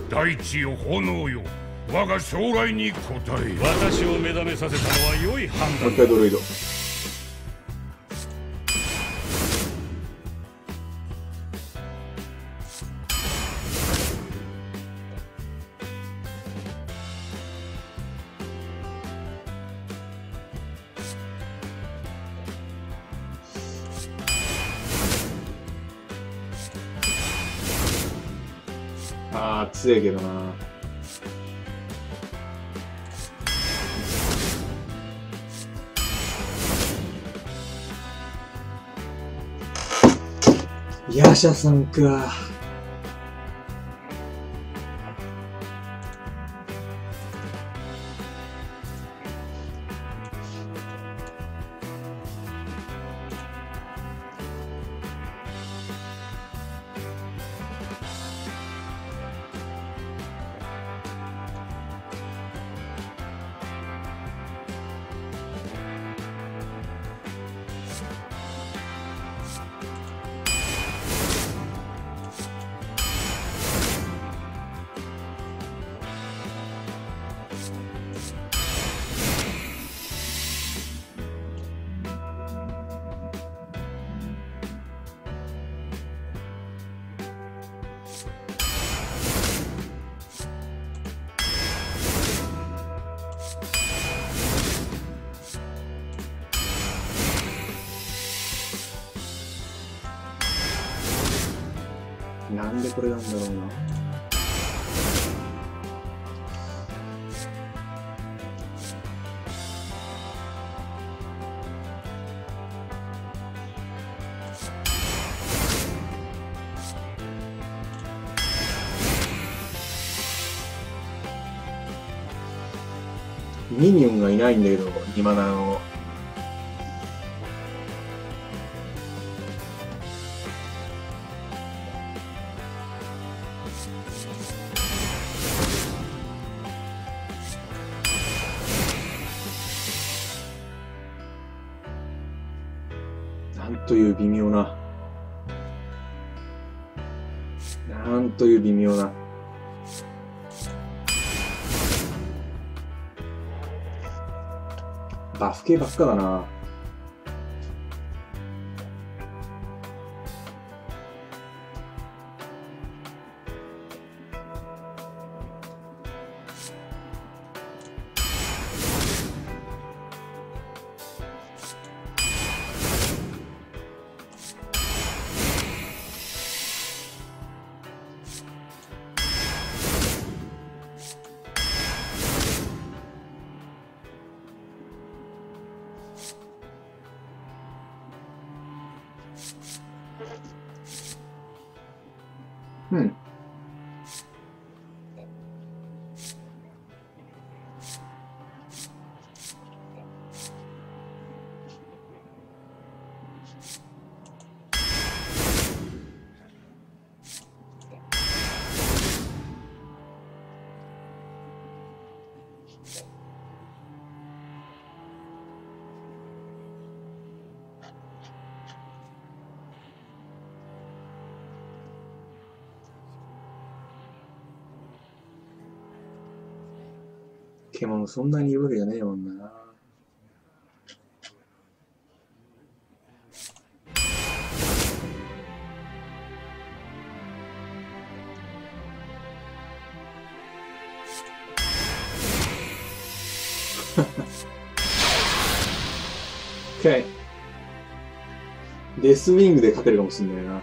大地よ炎よ、我が将来に応え。 私を目覚めさせたのは良い判もう一断。 回ドロイド。ああ、強いけどな。ヤシャさんか。なんでこれなんだろうな。ミニオンがいないんだけど、2マナの。なんという微妙な。なんという微妙な。バフ系ばっかだな。うん。獣そんなにいるわけじゃねえもんな。OK。デスウィングで勝てるかもしんないな。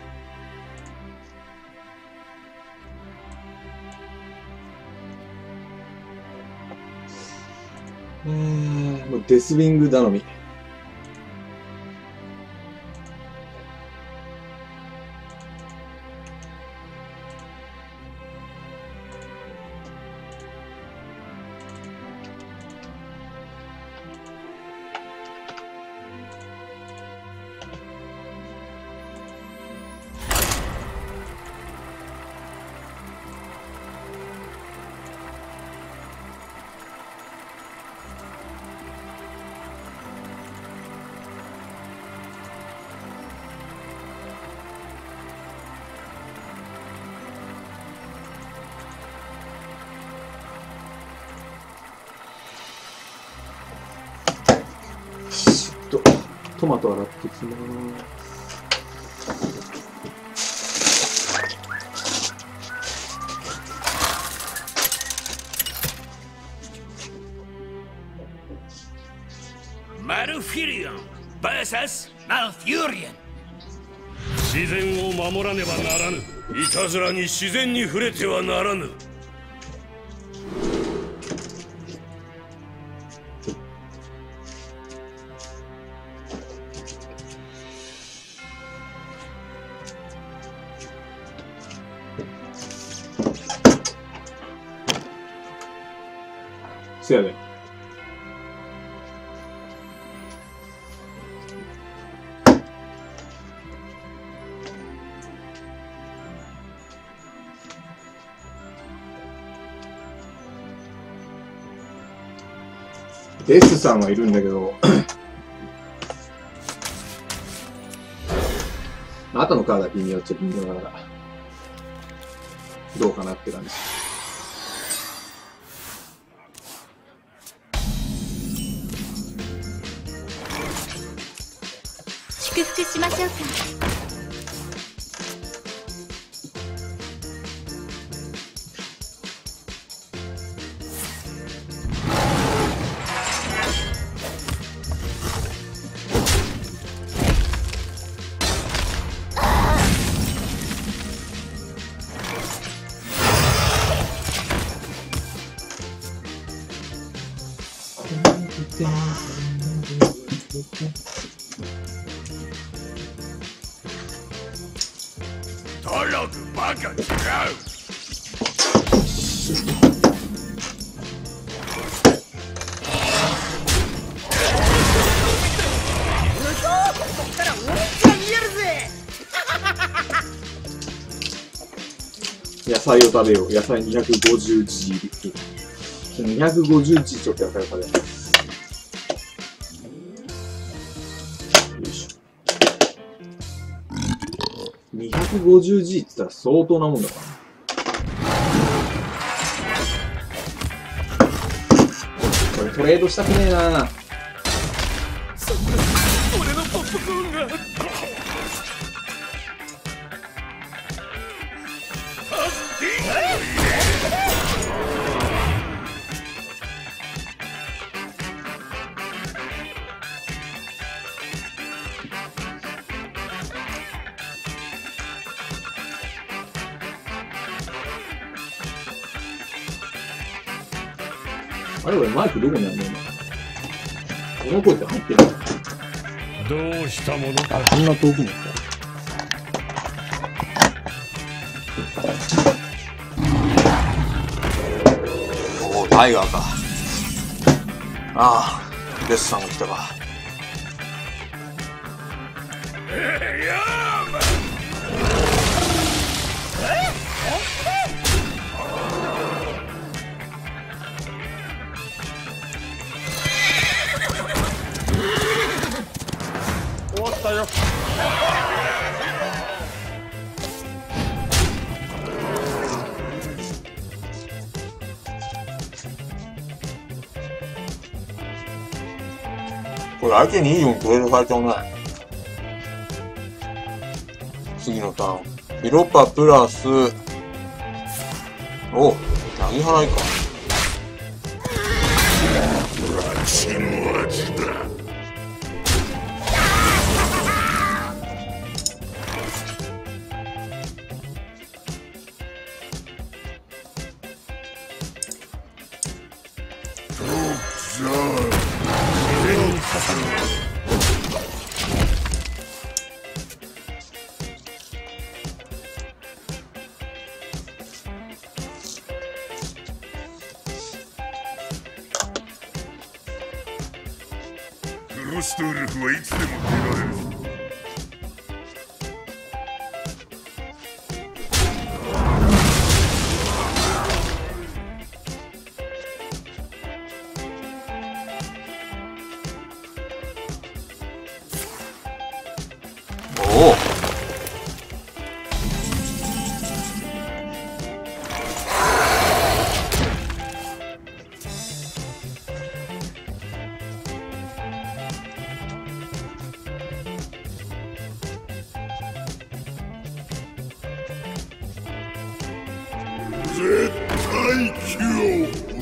もうデスウィング頼み。 トマト洗ってきます。 マルフィリオン vs マルフューリアン。 自然を守らねばならぬ。 いたずらに自然に触れてはならぬ。 せやで。デスさんはいるんだけど後のカードは微妙っちゃ微妙だからどうかなって感じ。 祝福しましょうか。 トログバカ違う。 野菜を食べよう。野菜 250G。250G ちょっと野菜を食べよう。よいしょ。250G って言ったら相当なもんだからな。これトレードしたくねえな。 俺のポップコーンが。 あれ俺マイクどこにあるの今。この声って入ってるの？ どうしたものか。 あ、こんな遠くにあった。おお、タイガーか。ああ、デスさんが来たか。 終わったよ。 これ相手にいいようにトレードされちゃうね。次のターン。ヒロパプラス、お、何払いか。 血の味だ。クロストウルフはいつでも出られるぞ。 おお。 絶対恐怖。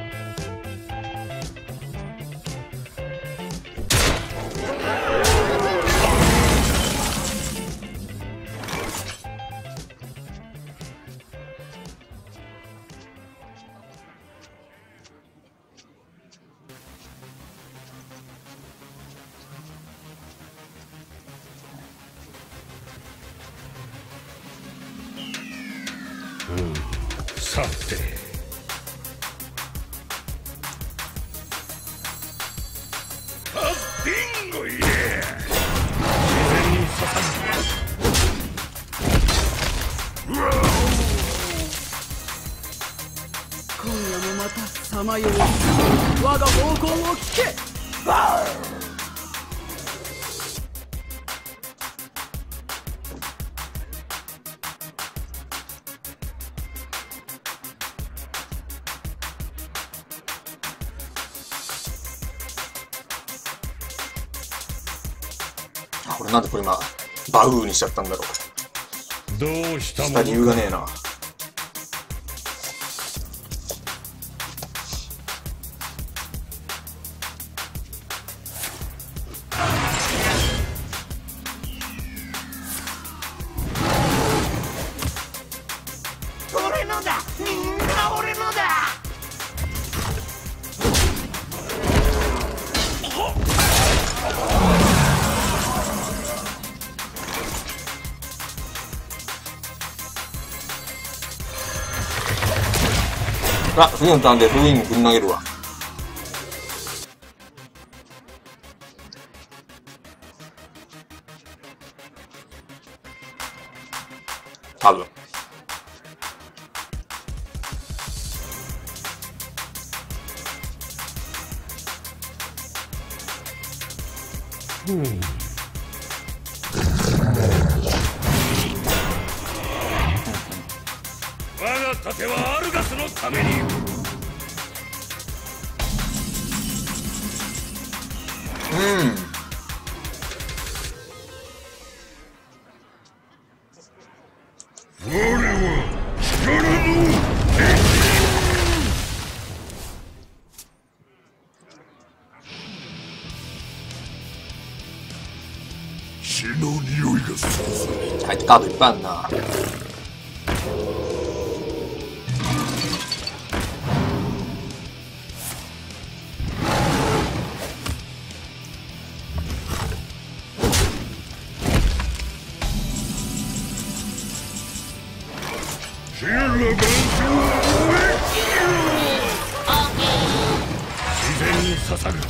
さてビンゴイエ自然に刺さ今夜もまたさまよう我が方向を聞け。 これなんでこれ今バウーにしちゃったんだろう。 どうしたした理由がねえな。 俺のだ、みんな俺のだ。 あ、次のターンで封印ぶん投げるわ。多分。 我が盾はアルガスのために。 我は力の血の匂いがするぞ。 入ってカードいっぱいあんな。 シエラバンス自然に刺さる。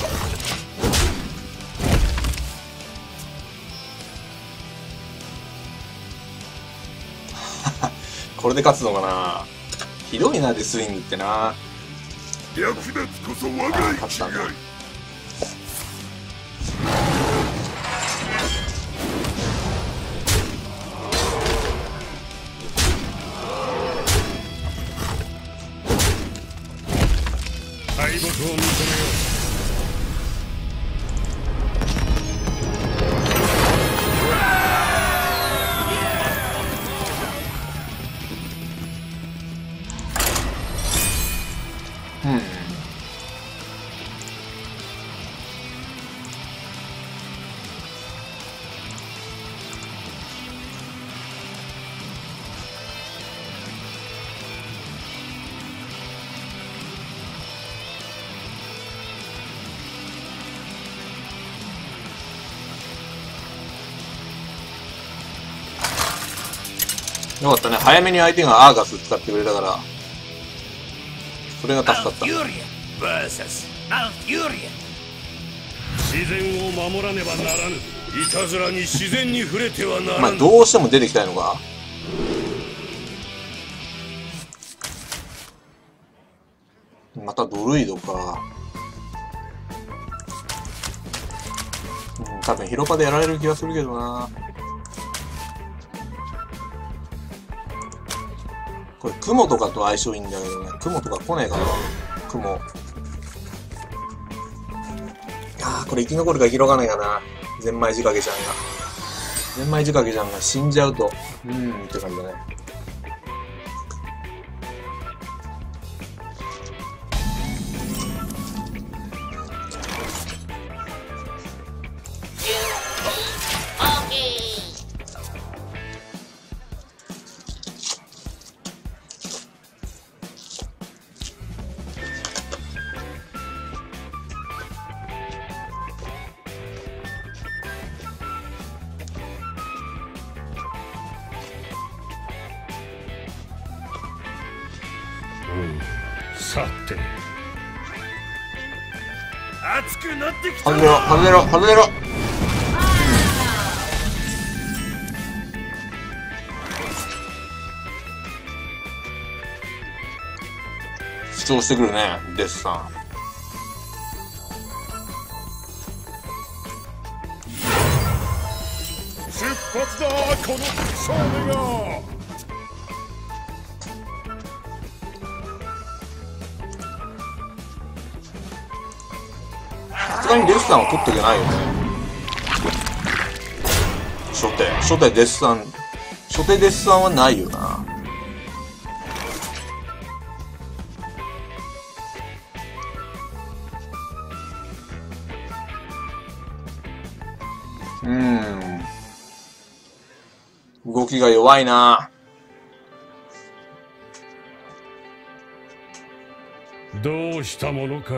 これで勝つのかな。ひどいな、デスウィングってな。 略奪こそ我が生きがい。 敗北を認めよう。 よかったね。早めに相手がアーガス使ってくれたから、それが助かった。 Malfurion vs. Malfurion。 自然を守らねばならぬ。いたずらに自然に触れてはなまあらぬ。 どうしても出てきたいのか。またドルイドか。多分ヒロパでやられる気がするけどな。これ雲とかと相性いいんだけどね。雲とか来ねえかな。雲。ああ、これ生き残るか生き残らないかな。ゼンマイ仕掛けちゃんが。ゼンマイ仕掛けちゃんが死んじゃうと、って感じだね。 さて熱くなってきた。 外れろ外れろ外れろ。主張してくるねデスさん。 出発だこの少年が。 さすがにデスさんは取っていけないよね。初手デスさん、初手デスさんはないよな。動きが弱いな。 どうしたものか。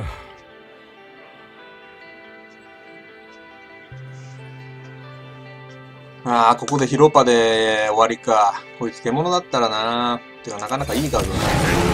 ああ、ここでヒロパで終わりか。こいつ獣だったらな。てかなかなかいいカードだね。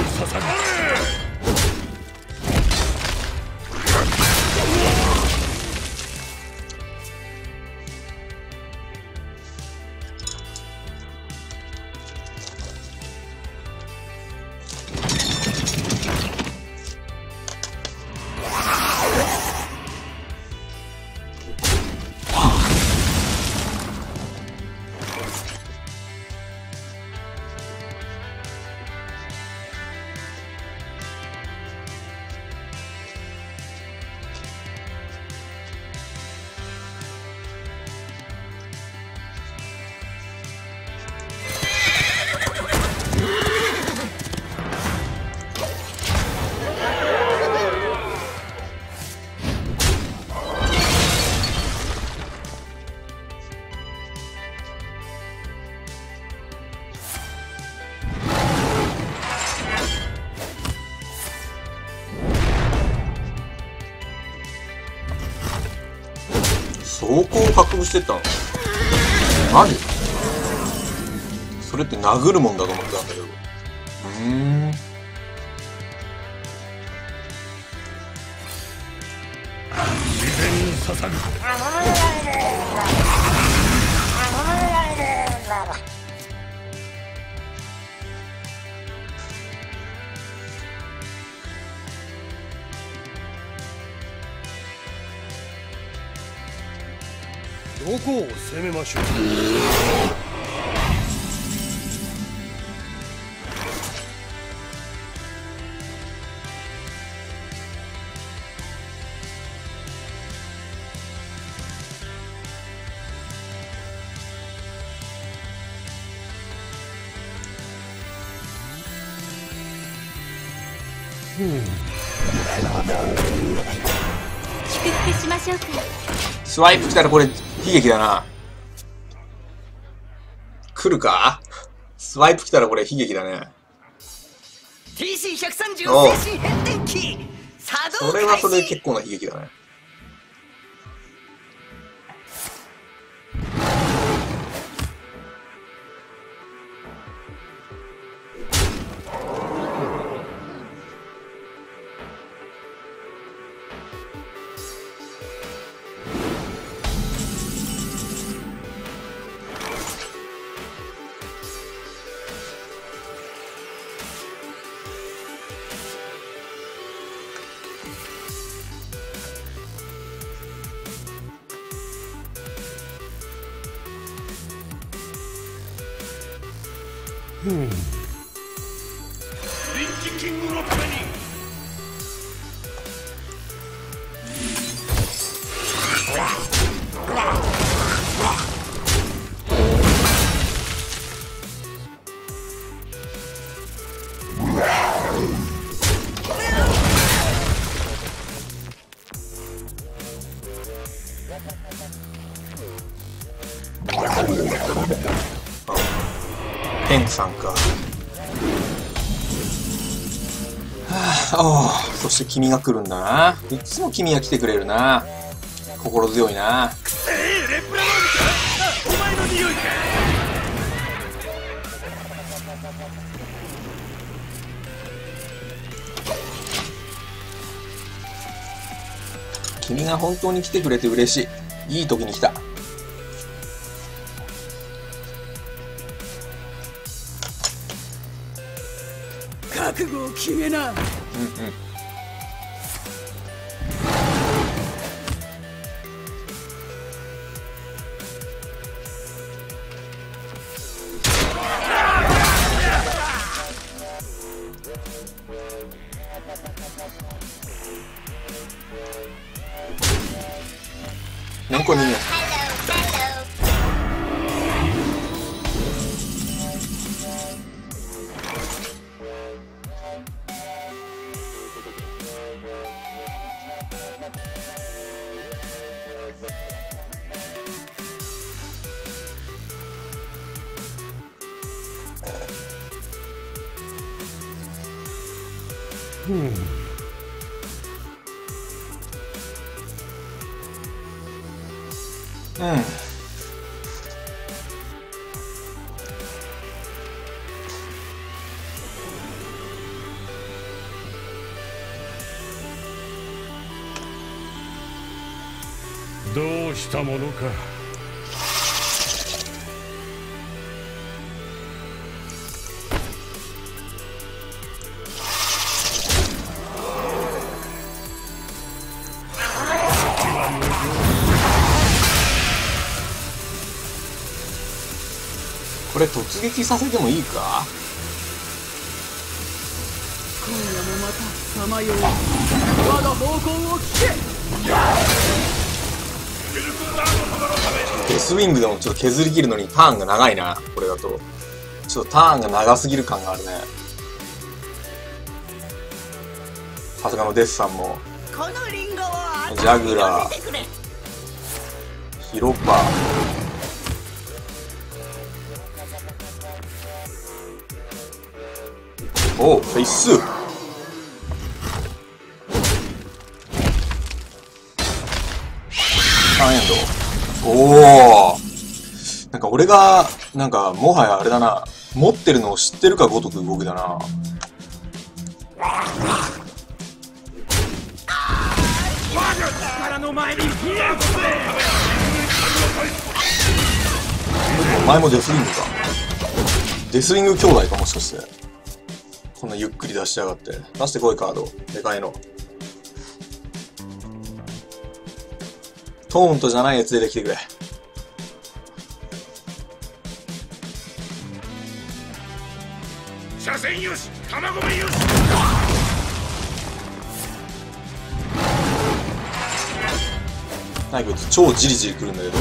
走行を獲得してったの？マジ？それって殴るもんだと思ってたんだけど。 自然に捧ぐ。どこを攻めましょう。 祝福しましょうか。 スワイプ来たらこれ悲劇だな。来るか？スワイプ来たらこれ悲劇だね。 TC130 精神変電機作動開始。 それはそれで結構な悲劇だね。 リンチキングのために。 ペンクさんか。おお、そして君が来るんだな。いつも君が来てくれるな。心強いな。 レプラマーか。お前の匂いか。 君が本当に来てくれて嬉しい。いい時に来た。 覚悟を決めな。 何個人間。 どうしたものか。 これ突撃させてもいいか。 今夜もまたさまよう。我が方向を聞け。 デスウィングでもちょっと削り切るのにターンが長いな。これだとちょっとターンが長すぎる感があるね。さすがのデスさんもジャグラー、ヒロパー、おフェイス3エンド。おお、なんか俺がなんかもはやあれだな、持ってるのを知ってるかごとく動きだな。お前もデスウィングか。デスウィング兄弟か、もしかして。こんなゆっくり出しやがって。出してこい、カードでかいの。トーントじゃないやつ出てきてくれ。 車線よし、卵目よし。 なんか超ジリジリくるんだけど。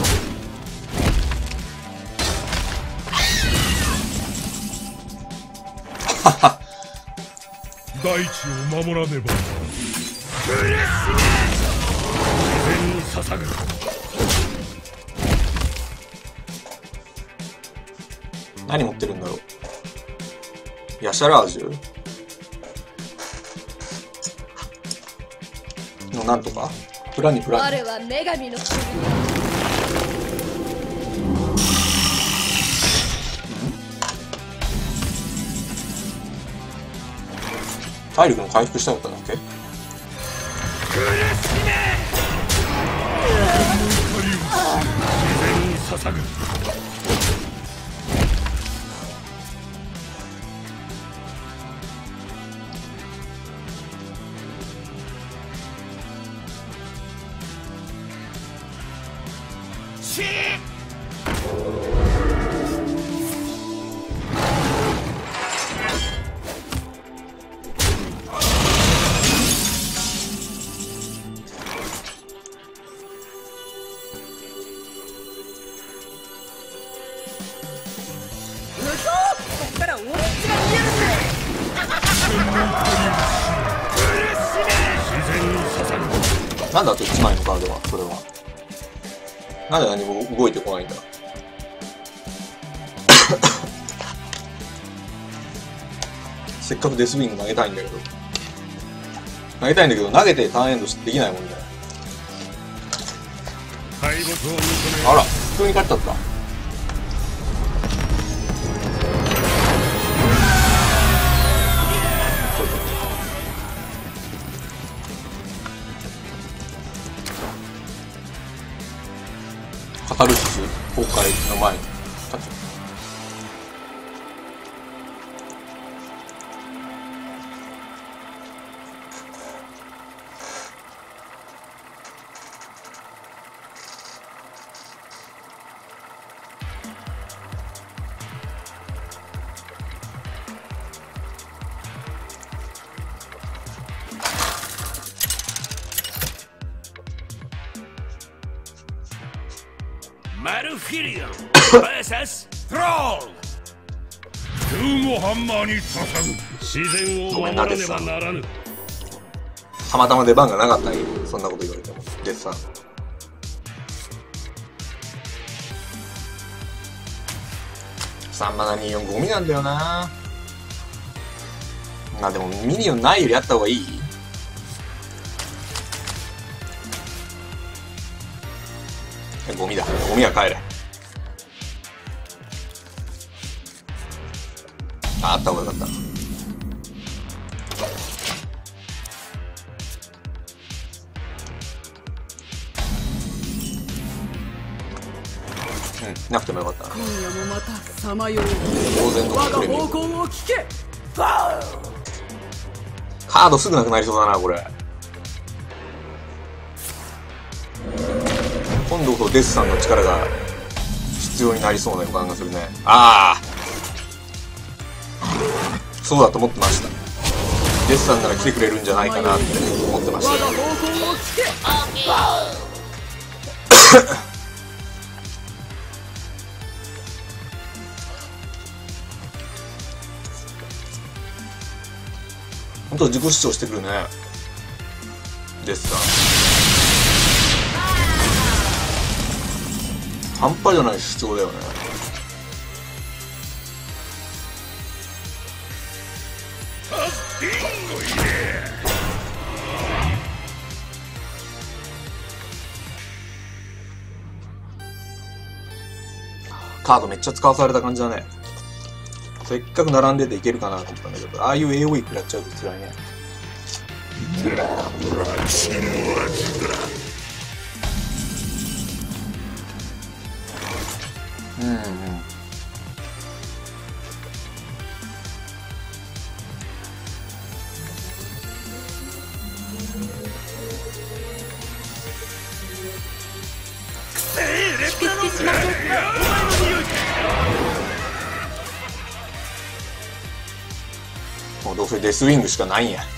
大地を守らねば。自然に捧ぐ。 何持ってるんだろう。ヤシャラージュのなんとかプラニプラニ。 我は女神の体力の回復したかったんだっけ。 自然に捧ぐ。 なんだあと1枚のカードは。それはなんで何も動いてこないんだ。せっかくデスウィング投げたいんだけど投げてターンエンドできないもんだよ。あら普通に勝っちゃった。 カタルシス崩壊の前にタッチ。 マルフィリオン vs トロール。 竜のハンマーに捧ぐ。 自然を守らねばならぬ。 たまたま出番がなかったり、そんなこと言われても。デッサン。3マナ24ゴミなんだよな。まあでもミニオンないよりあった方がいい。ゴミだ。ゴミは帰れ。あった方がよかった。なくてもよかったな。 今夜もまたさまよう。 当然の我がプレミアム。 方向を聞け。 カードすぐなくなりそうだな、これ。今度こそデスさんの力が必要になりそうな予感がするね。ああ、そうだと思ってました。デスさんなら来てくれるんじゃないかなって思ってました。 我が方向を聞け。 本当自己主張してくるね、デスさん。半端じゃない主張だよね。カードめっちゃ使わされた感じだね。せっかく並んでていけるかなと思ったんだけど、ああいう AOE 食らっちゃうと辛いね。うんうん。 祝福しましょう。 もうどうせデスウィングしかないんや。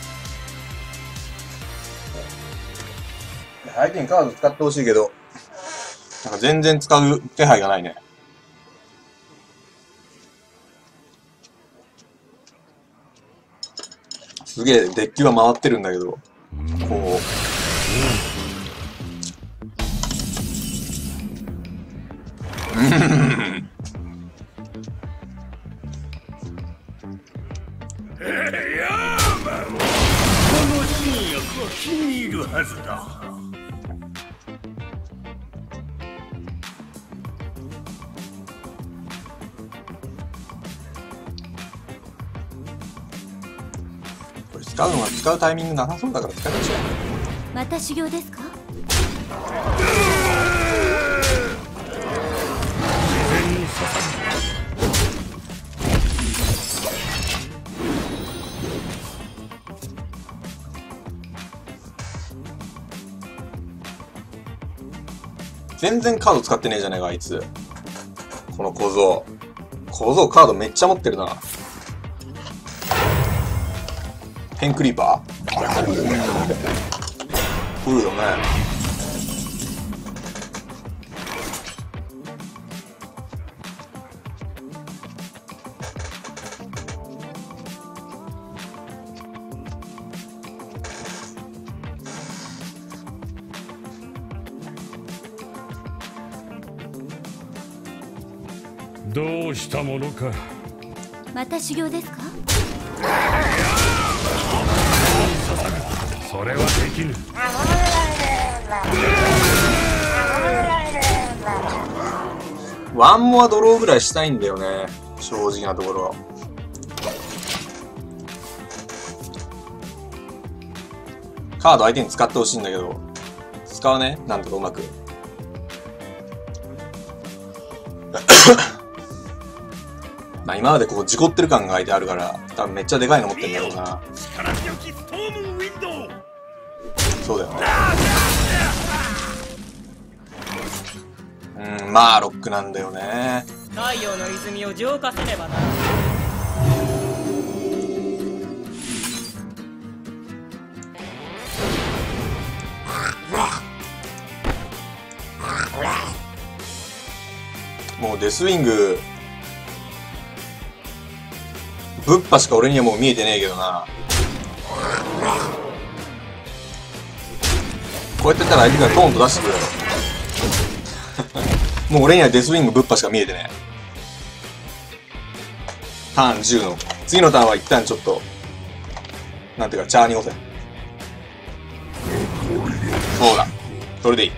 相手にカード使ってほしいけど、なんか全然使う気配がないね。すげえデッキは回ってるんだけど、こう。 この新薬は気に入るはずだ。 これ使うのは使うタイミングなさそうだから使っちゃう。 また修行ですか？ 全然カード使ってねえじゃねえか、あいつ。この小僧。小僧カードめっちゃ持ってるな。ペンクリーパー来るよね。 どうしたものか。 また修行ですか？ それはできぬ。 ワンモアドローぐらいしたいんだよね、正直なところ。カード相手に使ってほしいんだけど、使わね、なんとかうまく。 まあ今までここ事故ってる感が書いてあるから、多分めっちゃでかいの持ってんだろうな。 力強きストームウィンドウ。 そうだよね。まあロックなんだよね。 太陽の泉を浄化せねばな。 もうデスウィングぶっぱしか俺にはもう見えてねえけどな。こうやってたら相手がトーンと出してくるやろ。もう俺にはデスウィングぶっぱしか見えてねえ。ターン10の次のターンは一旦ちょっとなんていうかチャーに押せ。そうだ、それでいい。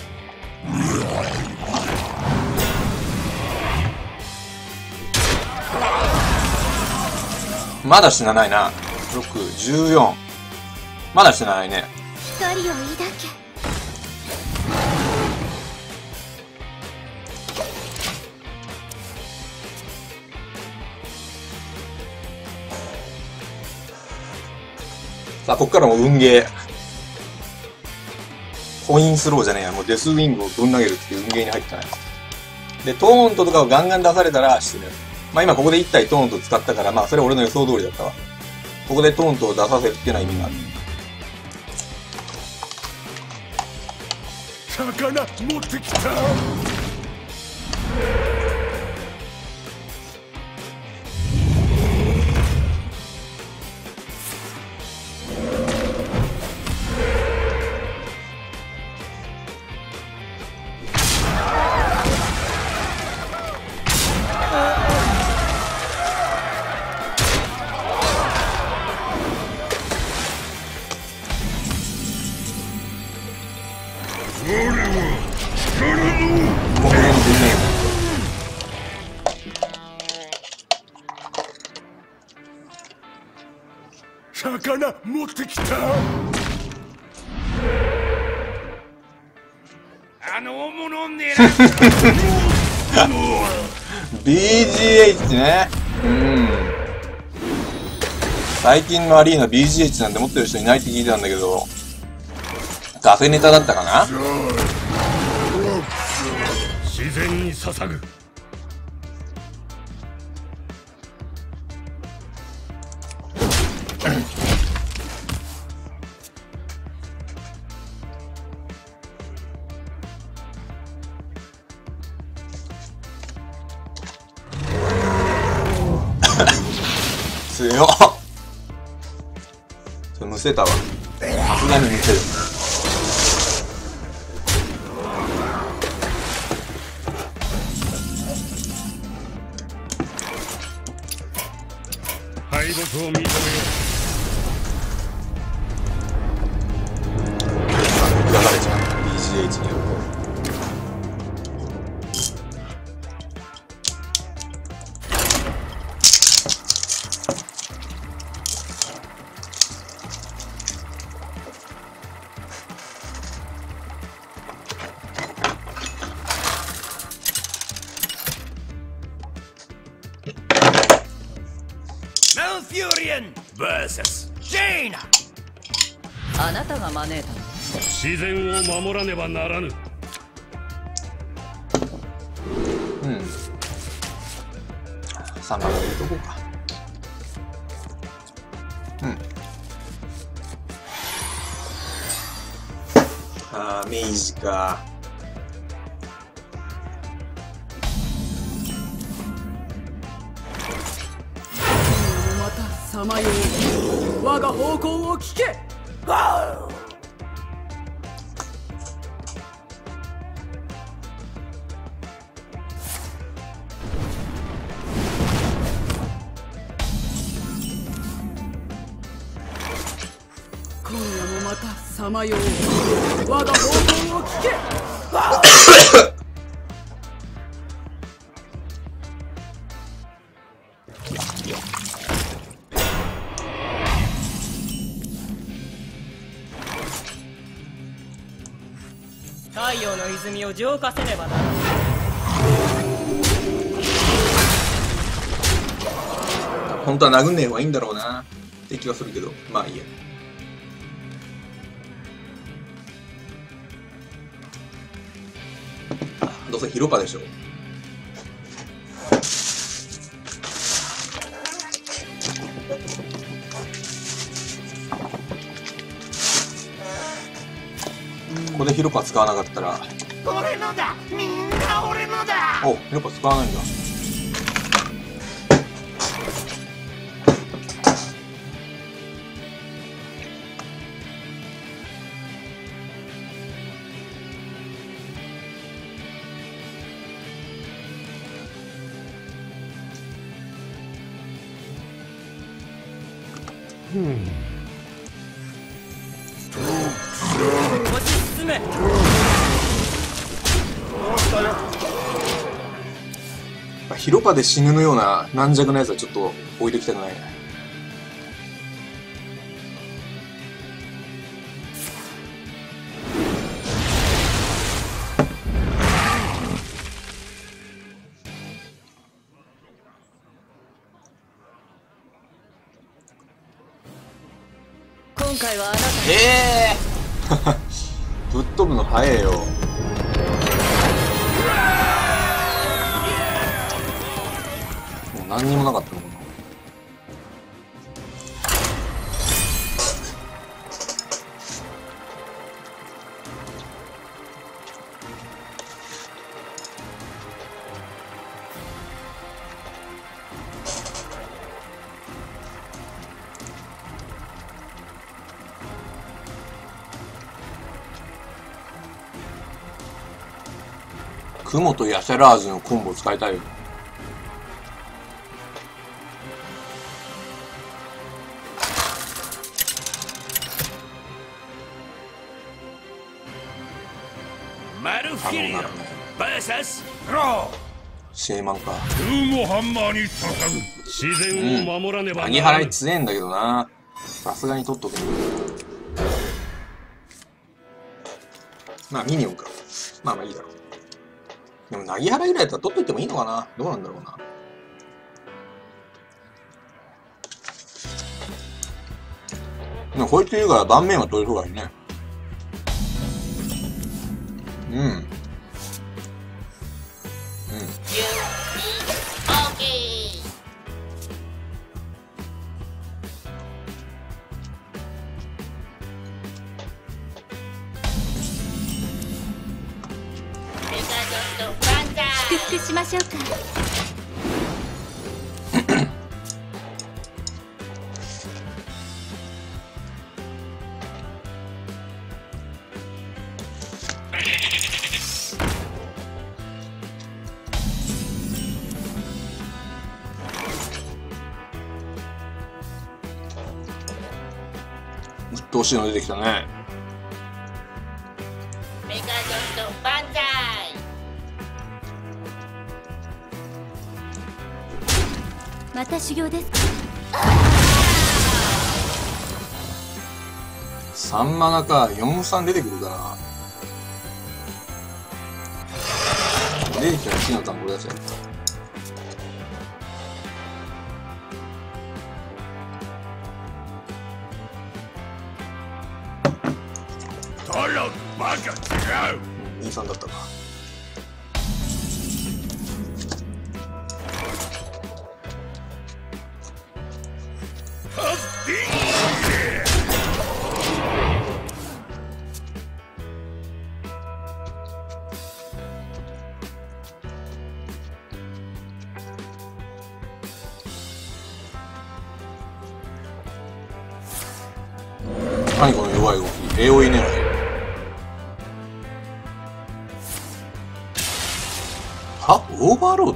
まだ死なないな。6、14。まだ死なないね。 光を抱け。 さあ、こっからも運ゲー。コインスローじゃねえや。もうデスウィングをぶん投げるっていう運ゲーに入ったね。で、トーントとかをガンガン出されたら死ぬ。まあ今ここで1体トーント使ったから、まあそれは俺の予想通りだったわ。ここでトーントを出させるっていうのは意味がある。 魚持ってきた。魚持ってきた。 あの大物を狙う。 BGH ね。最近のアリーナ BGH なんて持ってる人いないって聞いてたんだけど、ガセネタだったかな。 自然に捧ぐ。 強っ。それむせたわ。さすがにむせる。 敗北を認めよ出されちゃう BGH によると。 マンフューリアン vs ジェイナ。 あなたが招いたの。 自然を守らねばならぬ。 3番入れとこうか。ああ、メイジか。 またさまよう。我が方向を聞け。今夜もまたさまよう。我が方向を聞け。 太陽の泉を浄化せねばならぬ。 本当は殴んねえ方がいいんだろうなって気はするけど、まあいいや。どうせヒロパでしょ。ここでヒロパ使わなかったら、 俺のだ、みんな俺のだ。 お、ヒロパ使わないんだ。 推し進め。 ヒロパで死ぬような軟弱なやつはちょっと置いておきたくないね。 今回はあなた。 ぶっ飛ぶの早えよ。もう何にもなかったのかな。雲とヤセラーズのコンボ使いたいよ。 マルフィリオン VS ロー。 シェーマンか。 ルーゴハンマーに捧ぐ。 自然を守らねば鍵払い強えんだけどな。さすがに取っとく。まあミニオンか。まあまあいいだろう。でも、なぎ払いぐらいだったら取っといてもいいのかな。どうなんだろうな。でも、こいつ言うから盤面は取る方がいいね。うん。うん。 祝福しましょうか。 鬱陶しいの出てきたね。 メガジョット万歳。 また修行ですか。 3マナか。4-3出てくるかな。出てきたら次のターンこれ出しちゃった。 バカ違う。 2-3だったか。何この弱い動き。AOE 狙い。は？オーバーロード？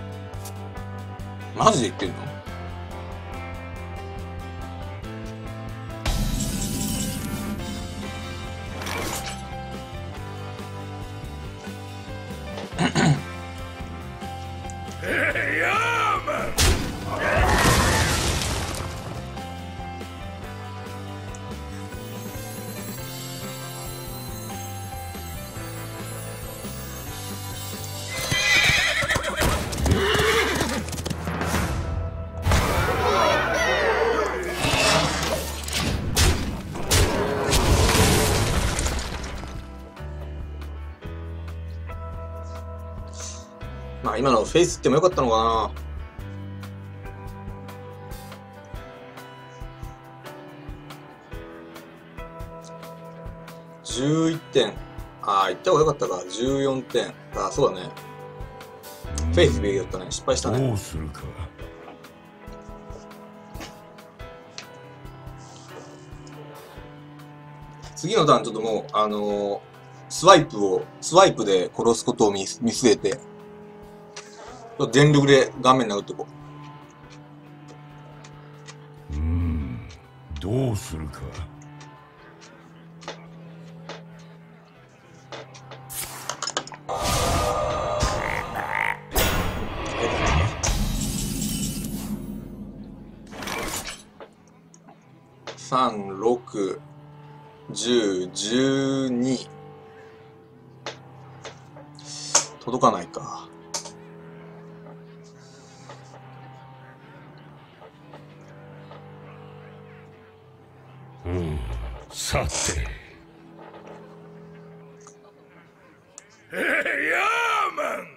マジで言ってんの？ まあ今のフェイスってもよかったのかな。11点。ああ、行った方がよかったか。14点。ああ、そうだね。フェイスベイだったね。失敗したね。 どうするか。 次のターンちょっともう、スワイプで殺すことを見据えて、全力で顔面殴っていこう。どうするか。 3、6、10、12。届かないか。 さて。ヤーマン。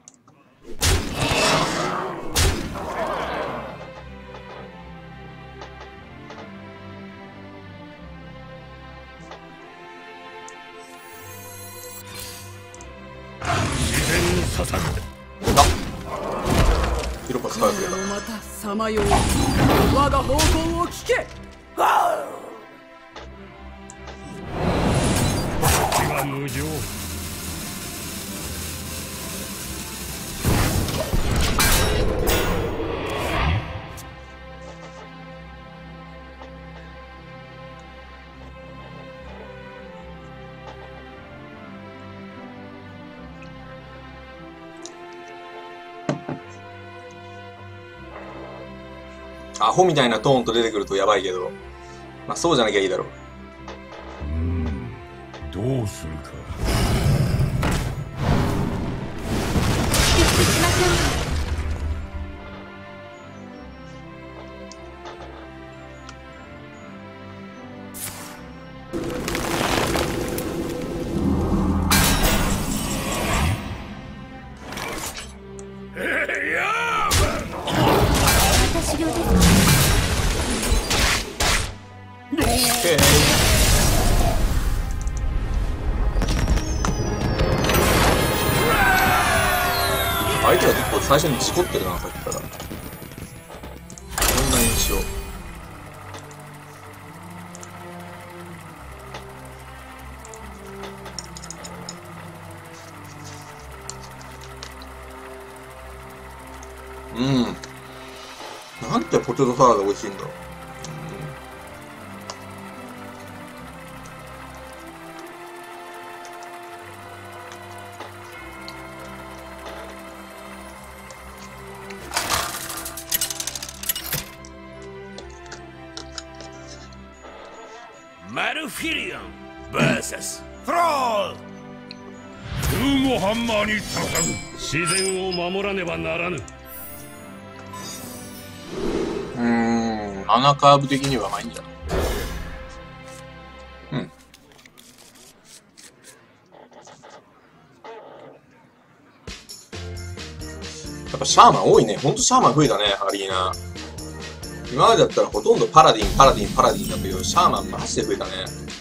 あ、ヒロパ使われてる。 またさまよう。我が方向を聞け。 敵は無情。 アホみたいなトーンと出てくるとやばいけど、まあそうじゃなきゃいいだろう。 どうするか。 相手が結構最初に事故ってるな、さっきから。こんな印象。なんてポテトサラダ美味しいんだ。 マルフィリオン vs フロール。 ルーゴハンマーに捧ぐ。 自然を守らねばならぬ。 マナカーブ的にはまあいいんじゃない。やっぱシャーマン多いね。ほんとシャーマン増えたね、アリーナ。今までだったらほとんどパラディンだったけど、シャーマンマジで増えたね。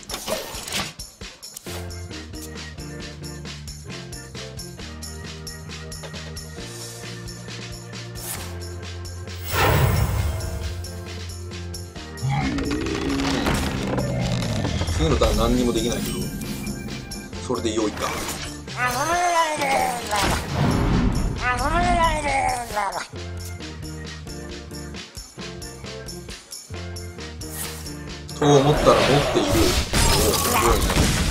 次のターン何にもできないけど、それで良いか。と思ったら持っている。すごい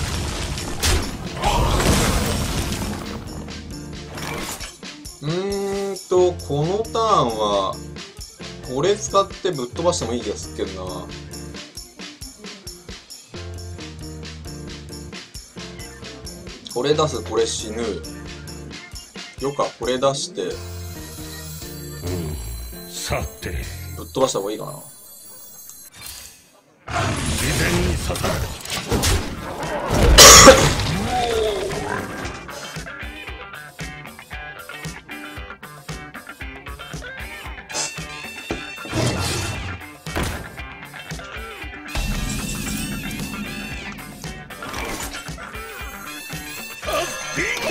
ね。このターンはこれ使ってぶっ飛ばしてもいい気がするけどな。これ出す、これ死ぬ。よか、これ出して。 さて。 ぶっ飛ばした方がいいかな。 自然に刺さる。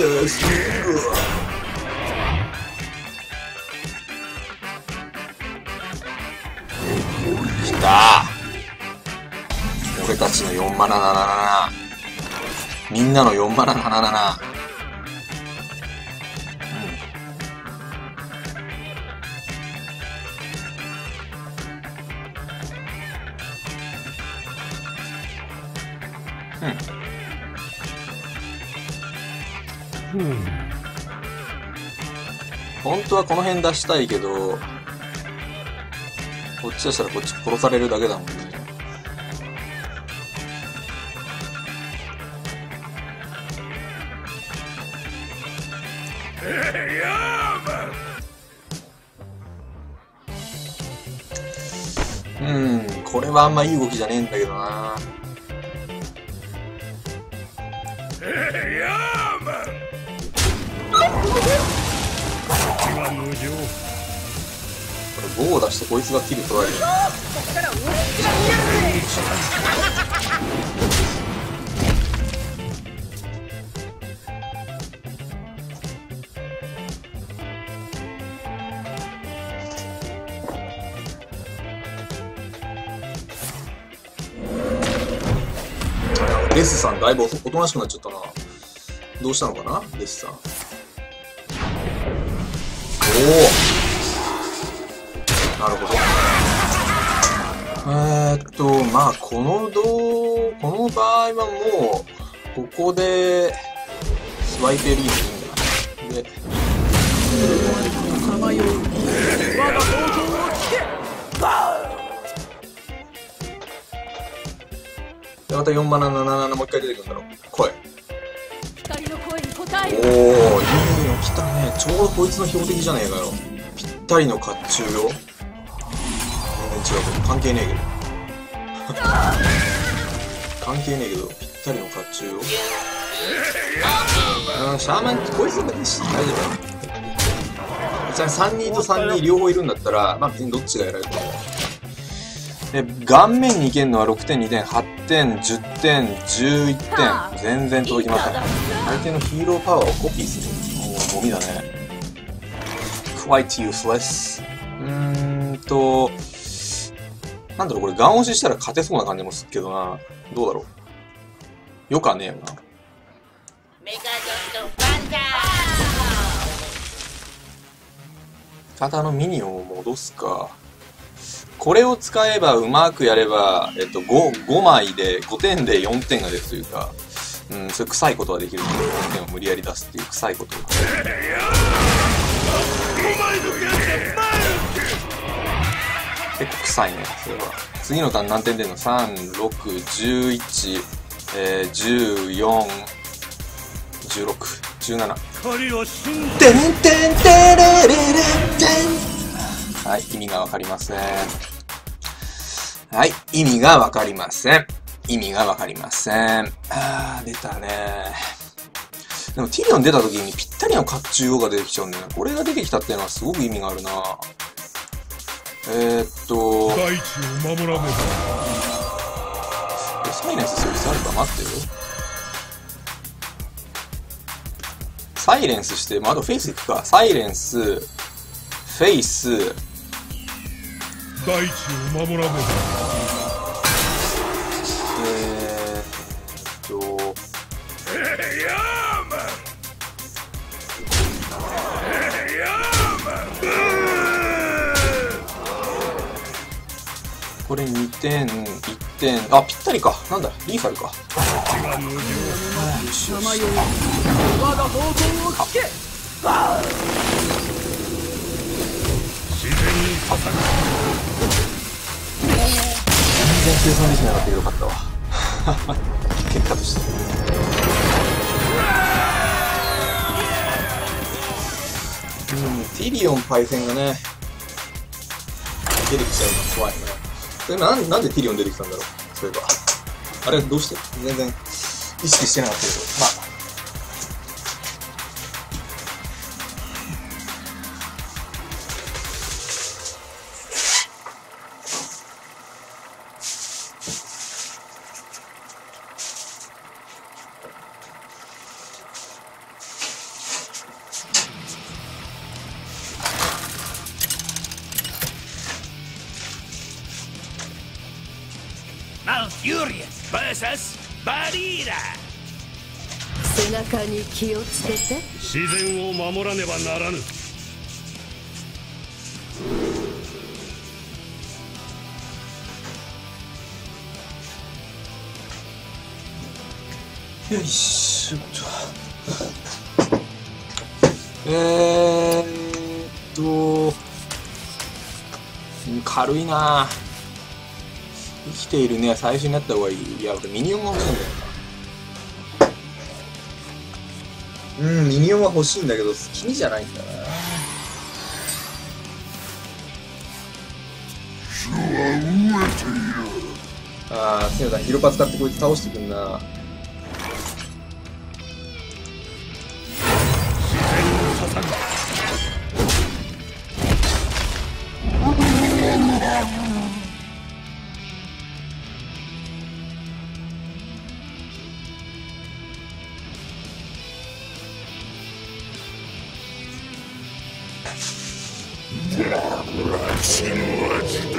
きたー。俺たちの4マナ77。みんなの4マナ77。本当はこの辺出したいけど、こっち出したらこっち殺されるだけだもんね。これはあんまいい動きじゃねえんだけどな。これ5を出してこいつがキル取られる。レスさんだいぶおとなしくなっちゃったな。どうしたのかなレスさん。なるほど。まあこの場合はもうここでスワイペリーでいいんだな。でまた4マナ77もう一回出てくるんだろう。来い。 光の声に応える。 おお、いいの来たね。ちょうどこいつの標的じゃねえかよ。ぴったりの甲冑よ。全然違うけど関係ねえけど関係ねえけどぴったりの甲冑よ。シャーマンこいつの大丈夫。32と32両方いるんだったらまあ別にどっちがやられると思う。で顔面にいけるのは6点、2点、8点、10点、11点。全然届きません。相手のヒーローパワーをコピーする。もうゴミだね。quite useless。なんだろうこれガン押ししたら勝てそうな感じもするけどな。どうだろう。よかねえよな。 メガドットバンザただミニオンを戻すか。これを使えばうまくやれば、5枚で5点で4点が出るというか、そういう臭いことはできるので4点を無理やり出すっていう臭いことを。結構臭いね、それは。次のターン何点出るの ?3、6、11、14、16、17。てんてんてれれれてん。はい、意味がわかりません。はい、意味がわかりません。意味がわかりません。出たね。でもティリオン出た時にぴったりの甲冑が出てきちゃうんだよね。これが出てきたっていうのはすごく意味があるな。 大地を守らねば。 サイレンスする必要あるか待ってよ。サイレンスして、あとフェイスいくか。サイレンス、フェイス。 大地を守らねば。 これ2点、1点、あ、ぴったりか。なんだ、リーファルか。 我が暴行を聞け。 全然計算できなかったけどよかったわ。結果として。ティリオンパイセンがね、出てきちゃうのが怖いね。なんでティリオン出てきたんだろう。そういえば。あれどうして全然意識してなかったけど。まあ。 ユリアス VS バリーラ。 背中に気をつけて。 自然を守らねばならぬ。 よいしょ軽いな。生きているねは最初になった方がいい。いや、俺ミニオンが欲しいんだよな。ミニオンは欲しいんだけど好きじゃないんだな。ああ、せやだ、ヒロパ使ってこいつ倒してくんな。 血の味だ。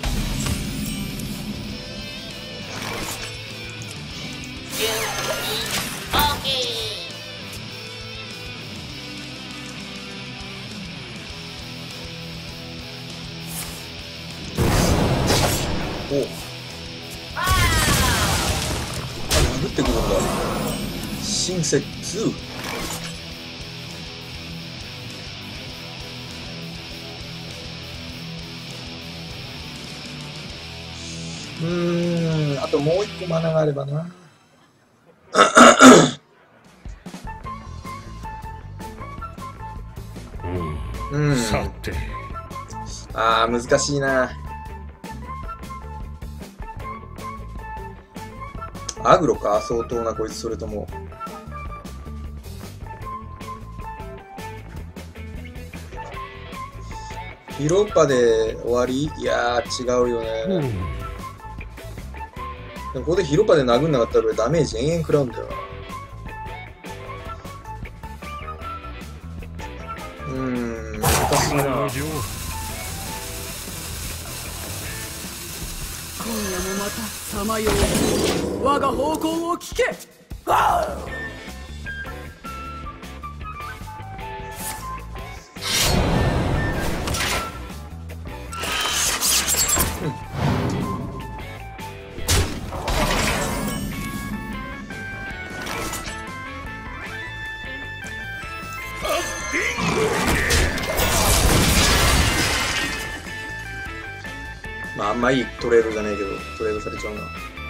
おあ、殴ってくるんだ。シンセ2。あともう一個マナがあればな。 さて。 ああ、難しいな。アグロか相当なこいつ。それともヒロパで終わり。いやー違うよね。でもここでヒロパで殴んなかったらダメージ延々食らうんだよな。難しいな。 今夜もまたさまよう。我が方向を聞け。 まああんまいいトレードじゃねえけどトレードされちゃうな。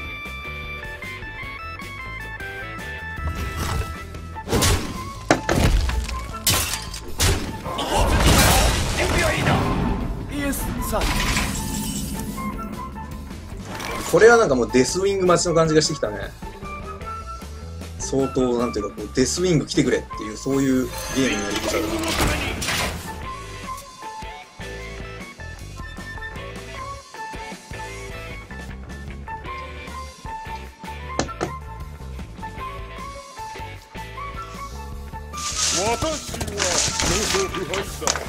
これはなんかもうデスウィング待ちの感じがしてきたね。相当なんていうかこうデスウィング来てくれっていうそういうゲームになりました。 私は妄想腐敗だ。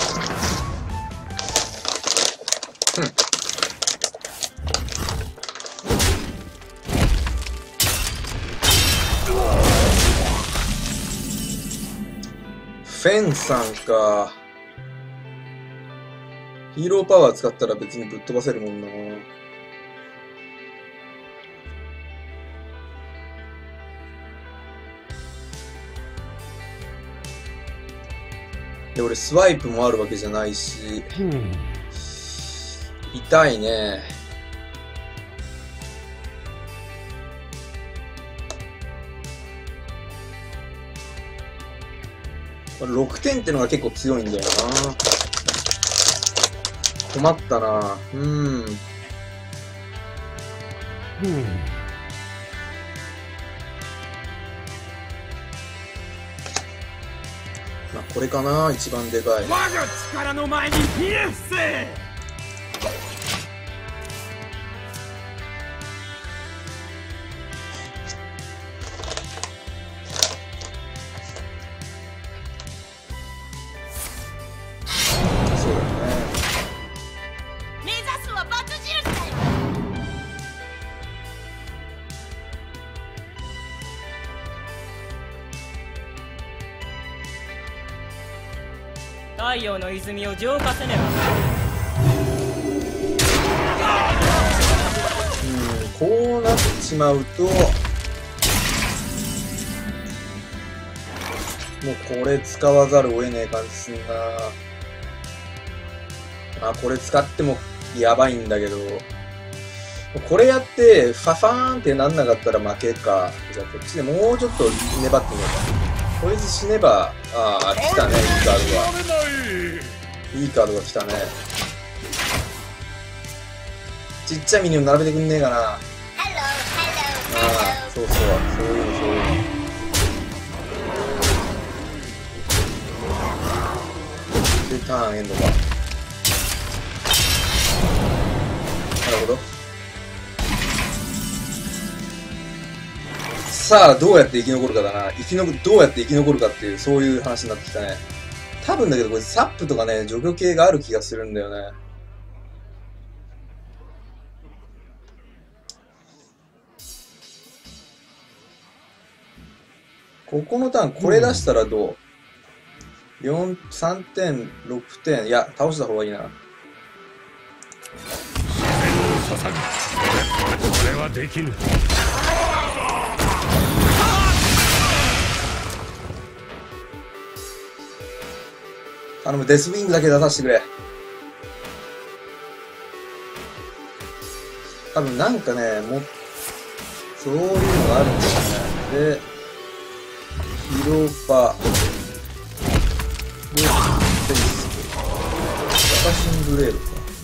フェンさんか。ヒーローパワー使ったら別にぶっ飛ばせるもんな。で俺スワイプもあるわけじゃないし、痛いね。6点ってのが結構強いんだよな。困ったな。まあこれかな一番でかい。 我が力の前にひれ伏せ。 目指すはバツ印だよ。 太陽の泉を浄化せねば。 こうなっちまうと、もうこれ使わざるを得ねえ感じすんな。あ、これ使ってもやばいんだけど、これやってファファーンってなんなかったら負けか。じゃあこっちでもうちょっと粘ってみようか。こいつ死ねば、ああ、来たね、いいカードが。いいカードが来たね。ちっちゃいミニオン並べてくんねえかな。ああ、そうそう、そういうの。で、ターンエンドか。なるほど。さあ、どうやって生き残るかだな。どうやって生き残るかっていう、そういう話になってきたね。多分だけど、これサップとかね、除去系がある気がするんだよね。ここのターン、これ出したらどう？ 3点、6点。いや、倒した方がいいな。 これはできぬ。 頼む、デスウィングだけ出させてくれ。多分なんかね、そういうのがあるんだよね。で、ヒロパ、で、フェイス。アサシンブレードか。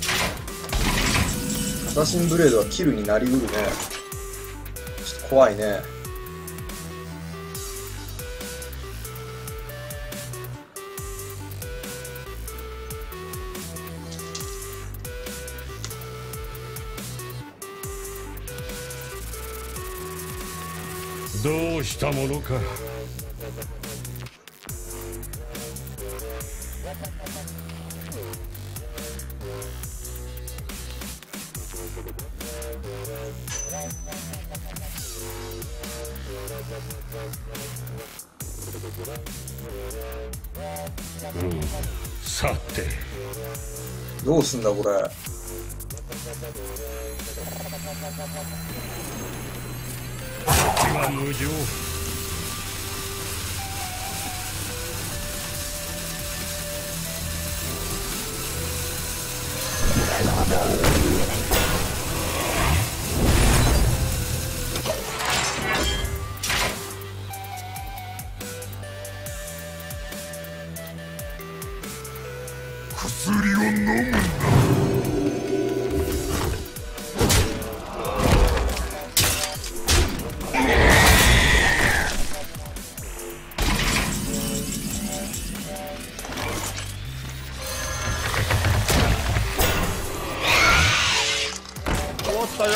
アサシンブレードはキルになりうるね。ちょっと怖いね。 どうしたものか。さてどうすんだこれ。 敵は無情。 薬を飲むんだ。終わったよ。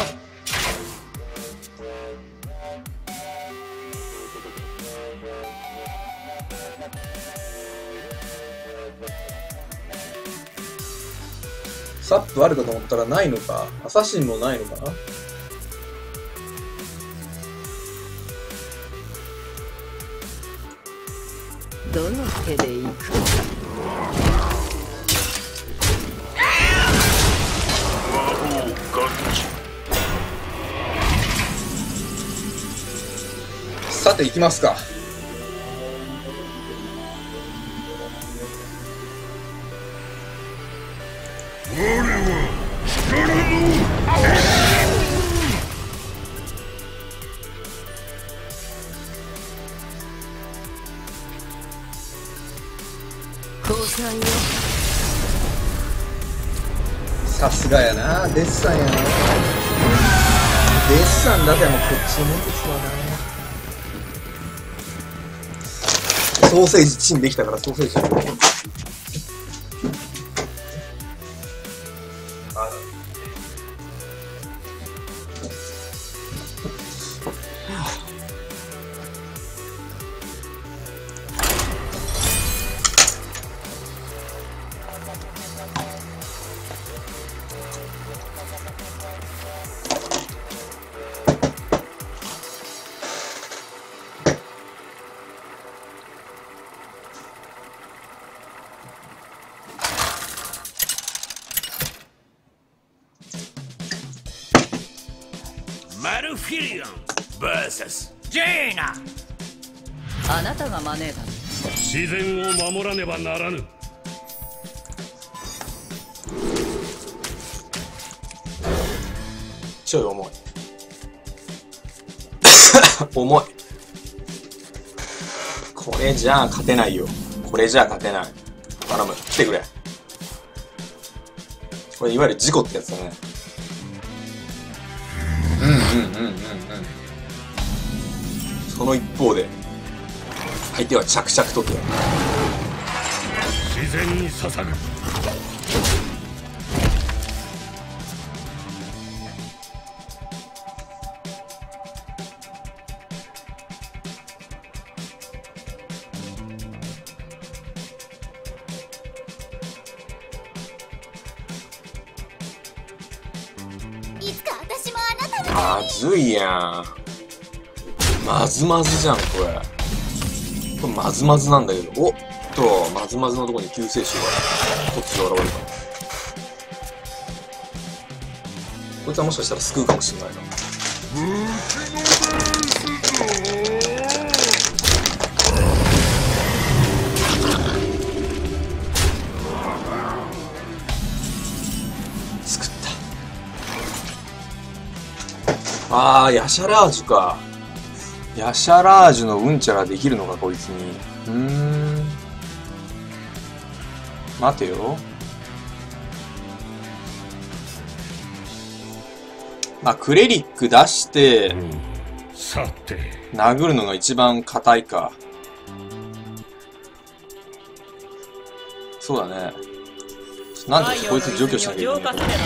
サップあるかと思ったらないのか。アサシンもないのかな。 どの手でいく？ さて行きますか。さすがやな、デッサンやな。デッサンだけはもうこっちのもんですわな。ソーセージチンできたからソーセージ。 フィリオン VS ジェーナ。 あなたが招いたの。 自然を守らねばならぬ。 ちょい重い重い。これじゃあ勝てないよ。これじゃあ勝てない。頼む、来てくれ。これいわゆる事故ってやつだね。その一方で相手は着々とと自然に捧ぐ。 いつか私もあなたみたいまに。 ずいやん。まずまずじゃん、これ。これまずまずなんだけど。おっと、まずまずのところに救世主が突如現れるか。こいつはもしかしたら救うかもしれないな。救った。あー、ヤシャラージュか。ヤシャラージュのうんちゃらできるのか、こいつに。待てよ。まあ、クレリック出して、 さて殴るのが一番硬いか。そうだね。なんとかこいつ除去しなきゃいけない。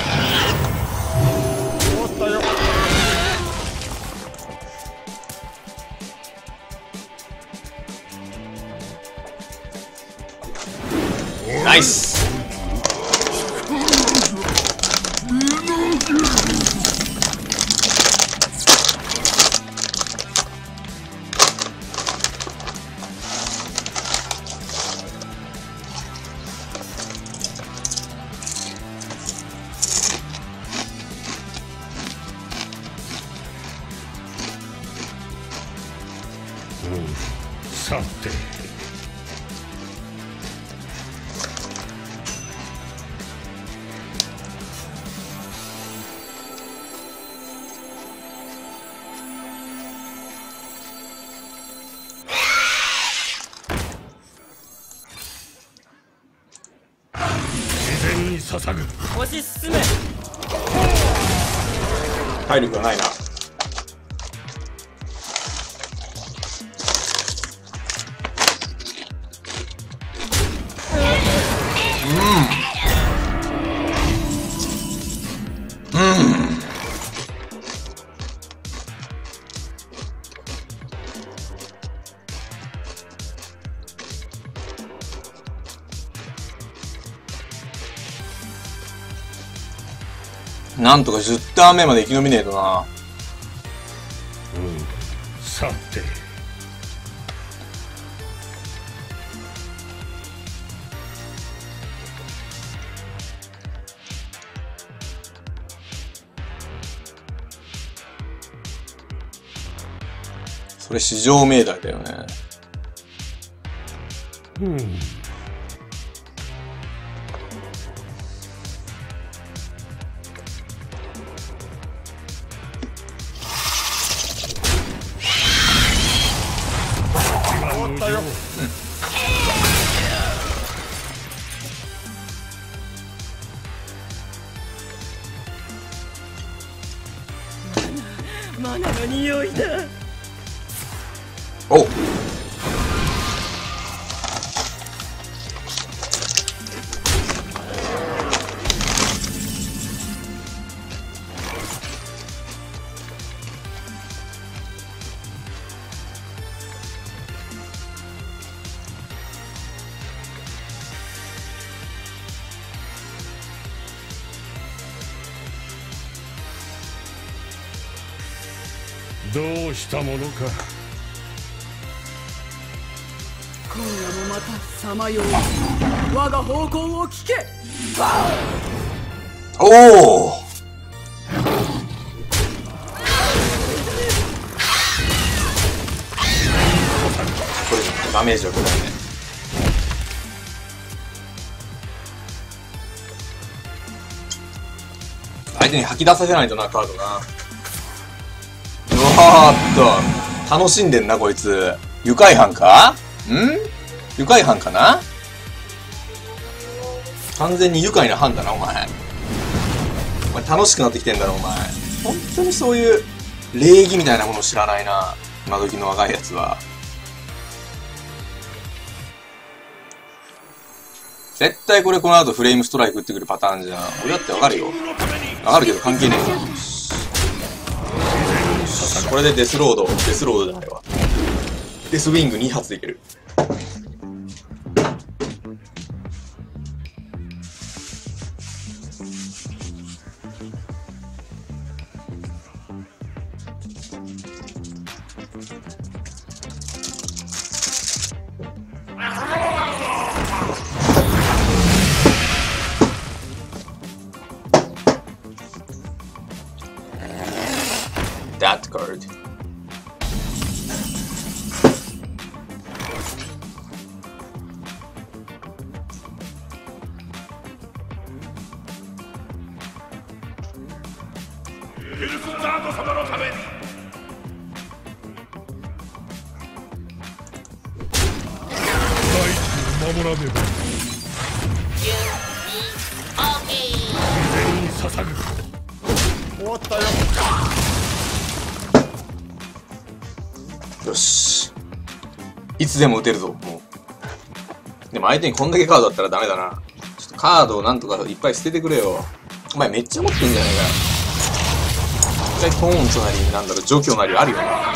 ナイス。 さて自然に捧ぐ。 推し進め。 体力がないな。なんとか10ターン目まで生き延びねえとな。 さてそれ至上命題だよね。 マナの匂いだ。 おう。 どうしたものか。 今夜もまたさまよう。我が方向を聞け。 おお。 ダメージはこれね。相手に吐き出させないとな、カードな。うわーっと楽しんでんなこいつ。愉快犯か？愉快犯かな？完全に愉快な犯だな、お前。お前楽しくなってきてんだろ、お前。本当にそういう礼儀みたいなものを知らないな、今時の若いやつは。絶対これこの後フレームストライク打ってくるパターンじゃん。俺だってわかるよ。わかるけど関係ねえよ。これでデスロードだ、あれは。デスウィング2発でいける。That card.よし。いつでも打てるぞ、もう。でも相手にこんだけカードだったらダメだな。ちょっとカードをなんとかいっぱい捨ててくれよ。お前めっちゃ持ってんじゃねえかよ。絶対トーンとなり、なんだろう、除去なりあるよな。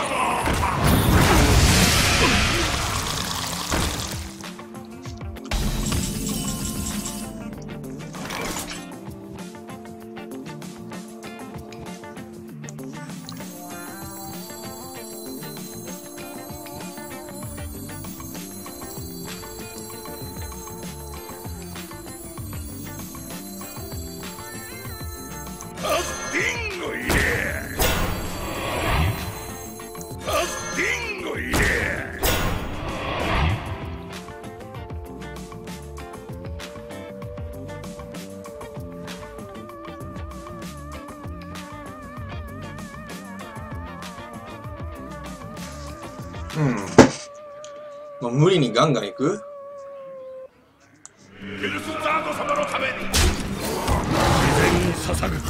まあ、無理にガンガンいく？ ゲルスザード様のために自然に捧ぐ。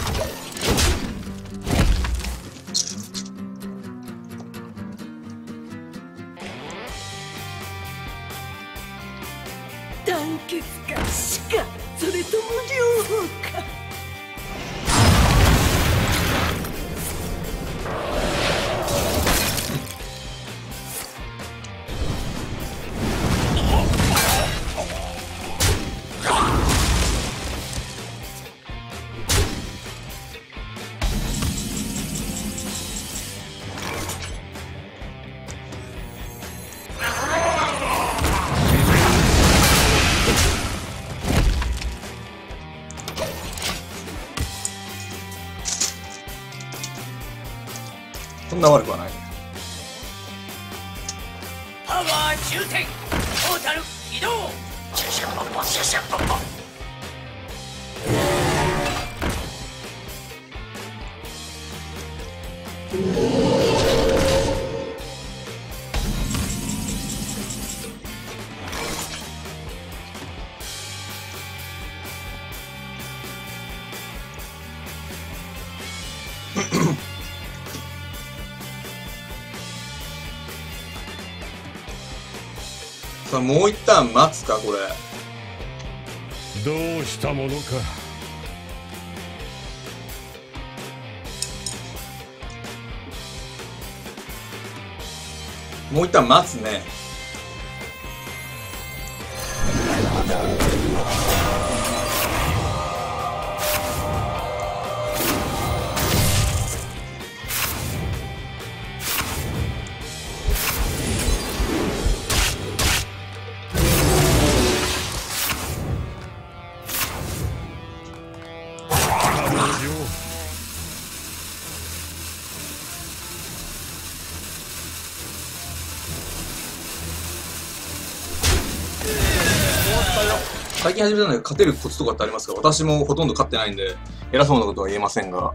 団結か死か、それとも両方か。 そんな悪くはない。 パワー充填、トータル移動。シュシュポンポンシュシュポンポン。 さあもう一旦待つかこれ。 どうしたものか。 もう一旦待つね。 最近始めたので勝てるコツとかってありますか？私もほとんど勝ってないんで、偉そうなことは言えませんが。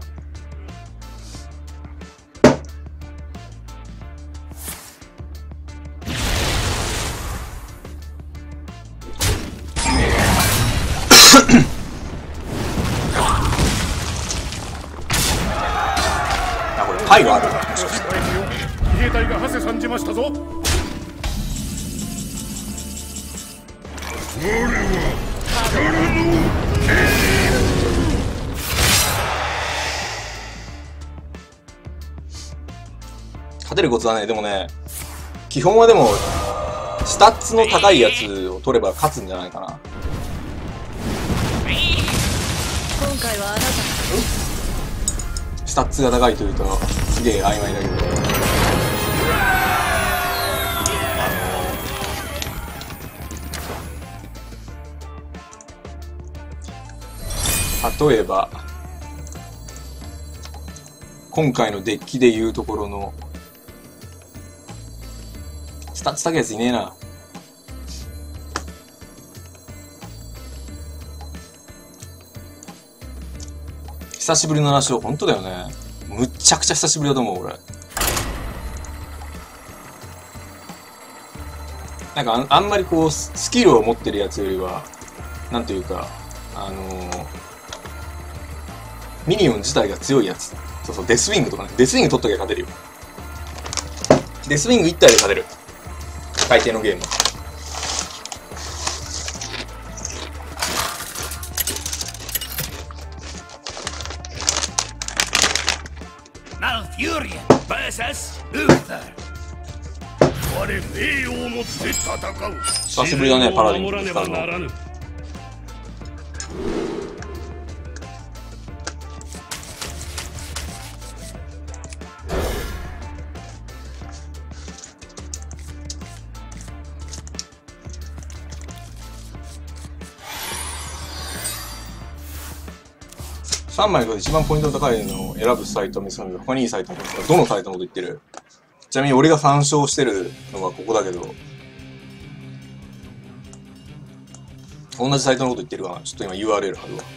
あ、これパイがあるな。もしかして。 自衛隊が馳せ参じましたぞ。 勝てるコツはね、でもね、基本はでも、スタッツの高いやつを取れば勝つんじゃないかな。 今回はあなた。 スタッツが高いというと、すげえ曖昧だけど。例えば、今回のデッキでいうところの、スタッツ高いやついねえな。久しぶりの7勝、本当だよね。むっちゃくちゃ久しぶりだと思う、俺。なんかあんまりこう、スキルを持ってるやつよりは、なんというか、ミニオン自体が強いやつ。そうそう、デスウィングとかね。デスウィング取っときゃ勝てるよ。デスウィング1体で勝てる。大抵のゲーム。 マルフューリア vs ルーター。我名誉をもって戦う。 久しぶりだね、パラディン使うの。3枚で一番ポイントの高いのを選ぶサイトを見つけるので、他にいいサイトありますか？どのサイトのこと言ってる？ちなみに俺が参照してるのはここだけど、同じサイトのこと言ってるかな？ちょっと今 URL 貼るわ。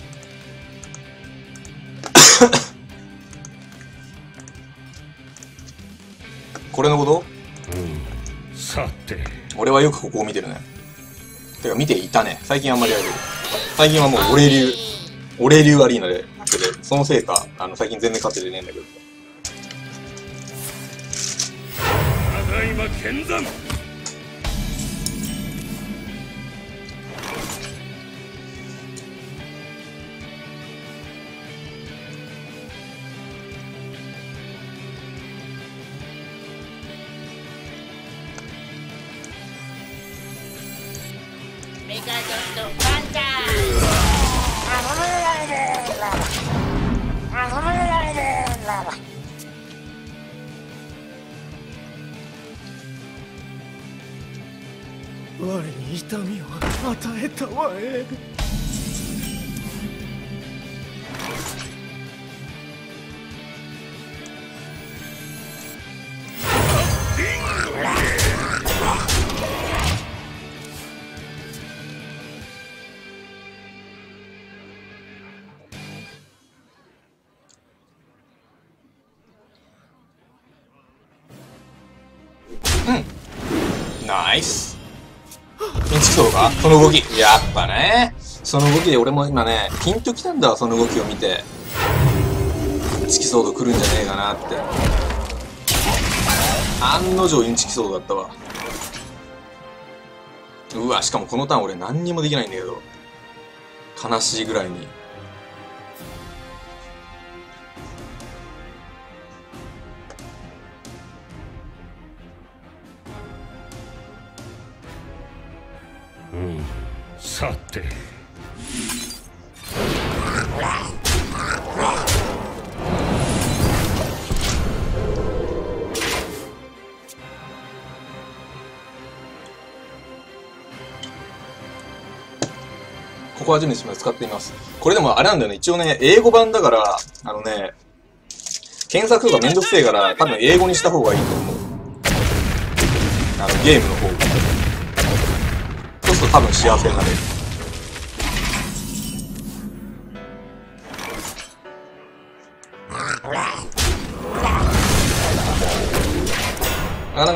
これのこと？ さて。 俺はよくここを見てるね。てか見ていたね。最近あんまりやるけど。最近はもう俺流アリーナでやってて、そのせいか、最近全然勝っててねえんだけど。 ただいま剣山。 メガドンとバンザー。 我に痛みを与えたわえ。 ナイス。ピンチそうか？その動き。やっぱね。その動きで俺も今ね、ピンときたんだわ、その動きを見て。インチキソード来るんじゃねえかなって。案の定インチキソードだったわ。うわ、しかもこのターン俺何にもできないんだけど。悲しいぐらいに。 さて。 ここは準備します。使ってみます。これでもあれなんだよね。一応ね、英語版だから、検索とかめんどくせえから、多分英語にした方がいいと思う。ゲームの方が。そうすると多分幸せになれる。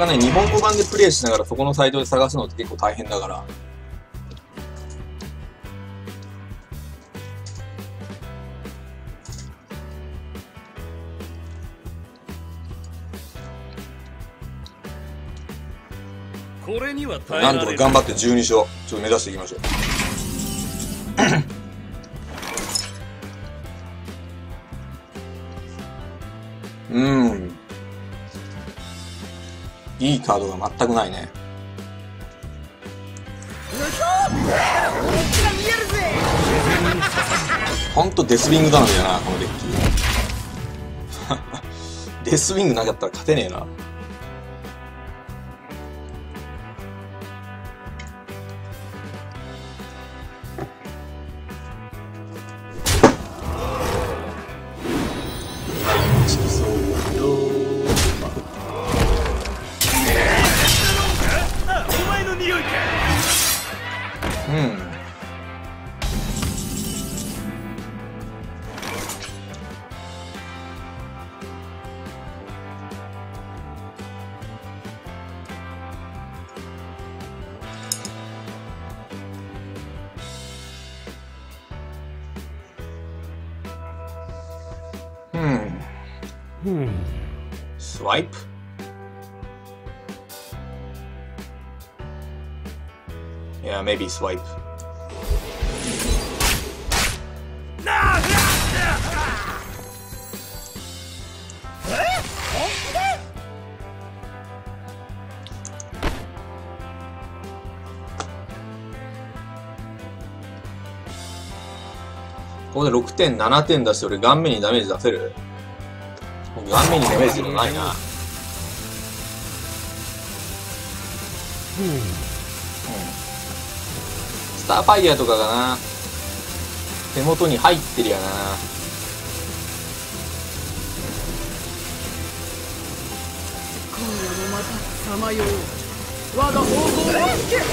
ね、日本語版でプレイしながらそこのサイトで探すのって結構大変だから。 これには耐えなんられる。 とか頑張って12勝、ちょっと目指していきましょう。いいカードが全くないね。ほんとデスウィング頼みだな、このデッキ。デスウィングなかったら勝てねえな。Swipe? Yeah, maybe swipe.ここで6点、7点出して俺顔面にダメージ出せる？僕顔面にダメージがないな。スターファイヤーとかがな、手元に入ってるやな。 今夜もまたさまよう。我が方向を聞け。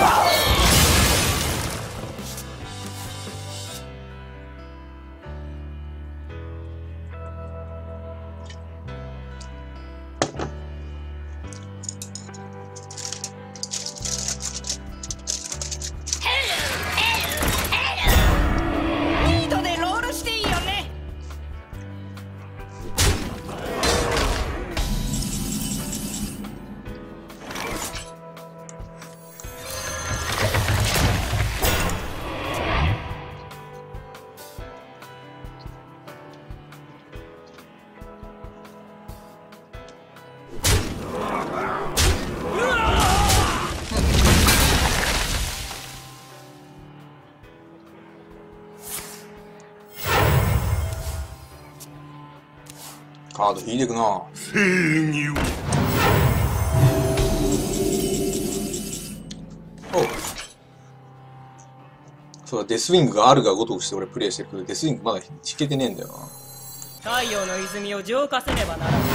カード引いていくな。 正義を。 おう。そうだ、デスウィングがあるがごとくして俺プレイしてるけど、デスウィングまだ引けてねえんだよな。 太陽の泉を浄化せねばならない。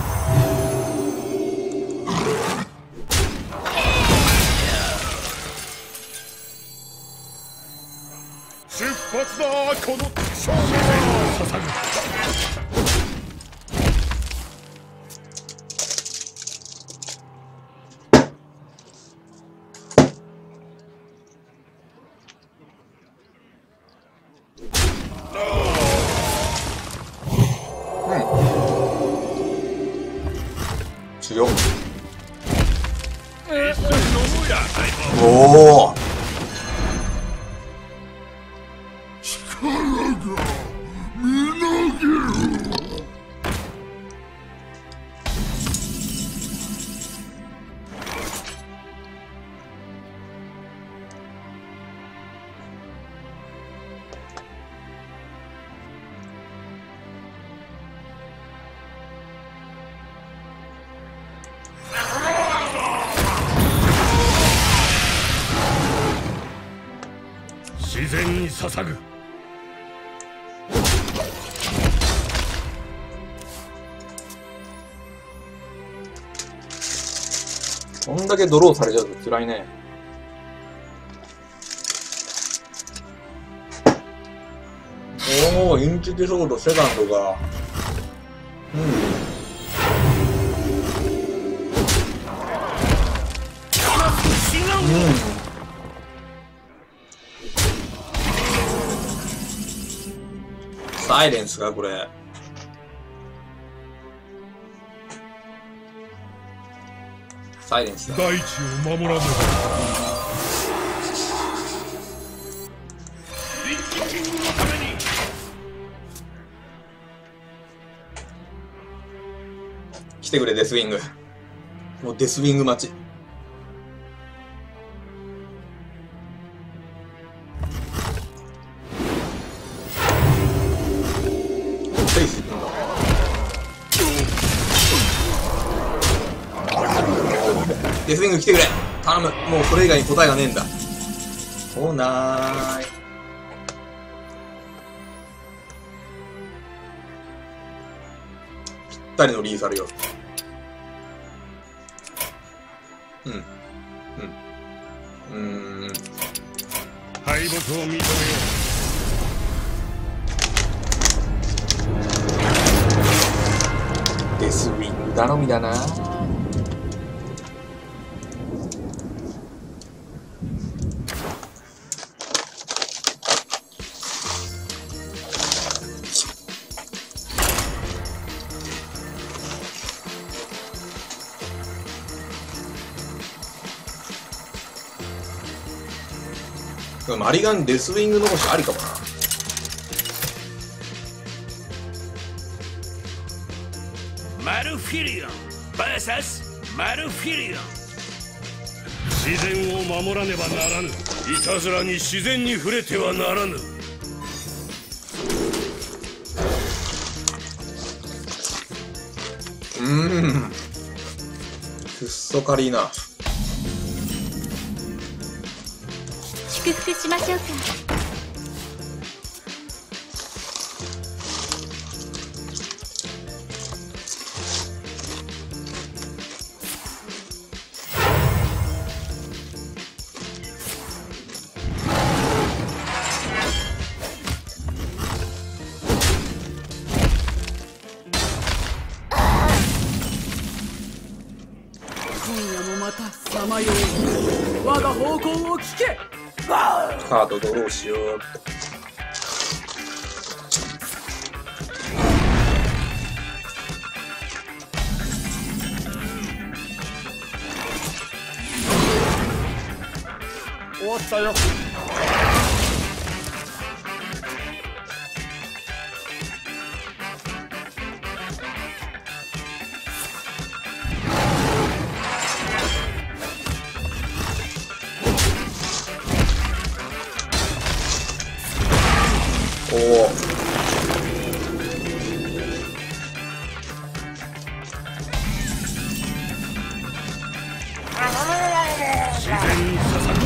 出発だこの少年を捧ぐ。 強っ。おお。 自然に捧ぐ。 こんだけドローされちゃうと辛いね。おお、インチキソードセカンドが。 サイレンスかこれ。サイレンスだ。 大地を守らねば。 リッチキングのために。 来てくれデスウィング。もうデスウィング待ち。フェイス行くんだ。デスウィング来てくれ。頼む。もうそれ以外に答えがねえんだ。来ない。ぴったりのリーサルよ。 敗北を認めよデスウィング頼みだな。マリガンデスウィング残しありかもな。 マルフィリオン VS マルフィリオン。 自然を守らねばならぬ。いたずらに自然に触れてはならぬ。 くっそカリーナ。 祝福しましょうか。 今夜もまたさまよう。我が方向を聞け。 カードドローしよう。 終わったよ。 おお。 自然に捧ぐ。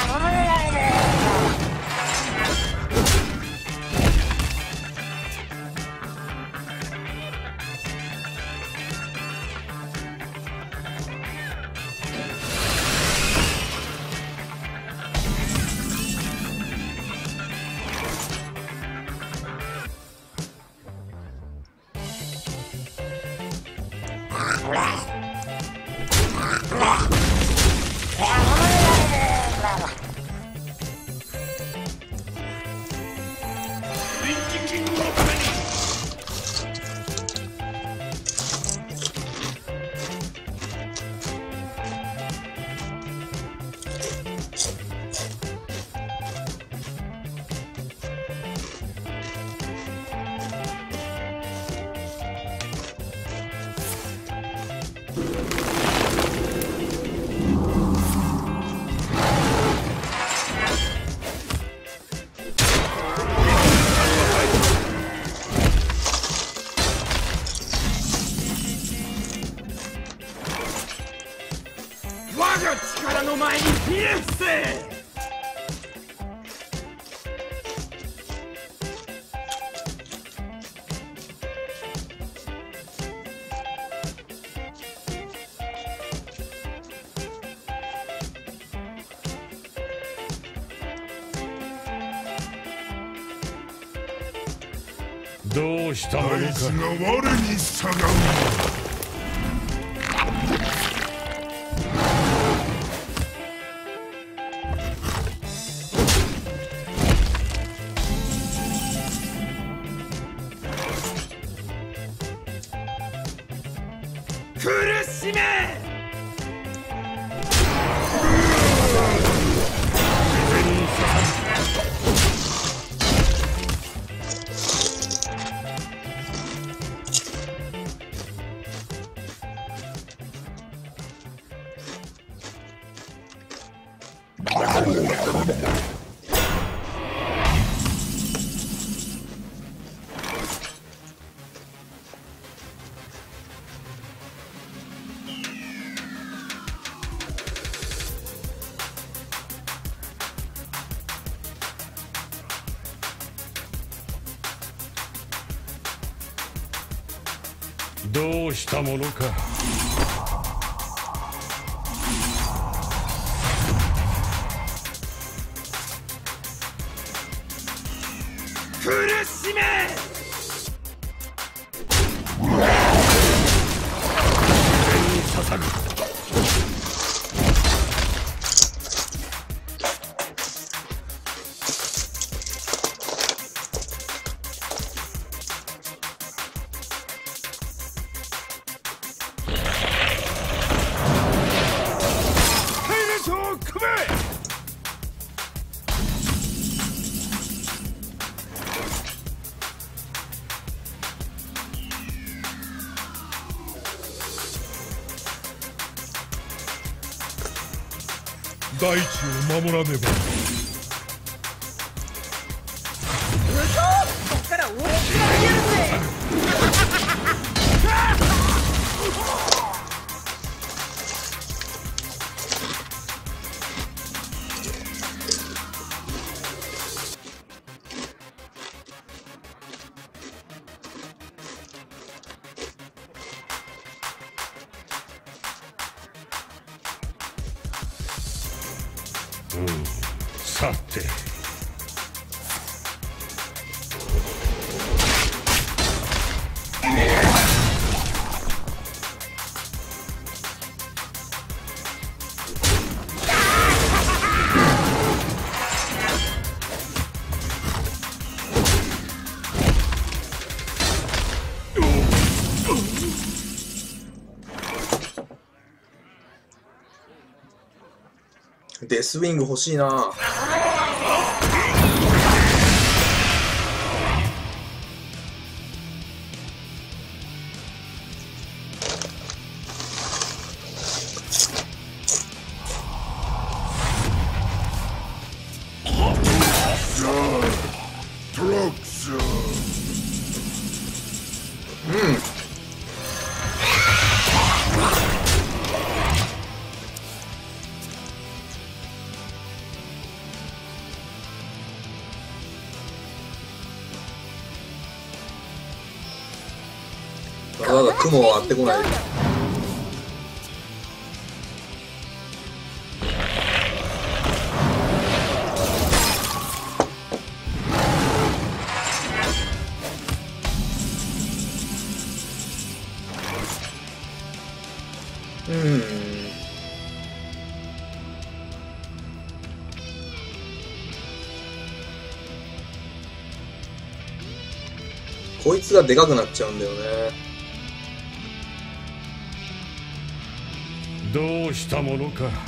リッチキングのために。 我が力の前にひれ伏せ。どうしたものか。 大地が我に従う。 どうしたものか。 苦しめ。 捧ぐ。 大地を守らねば。 こっから大きく上げるぜ。 さて。 デスウィング欲しいな。わざわざ雲を割ってこない。こいつがでかくなっちゃうんだよね。 どうしたものか。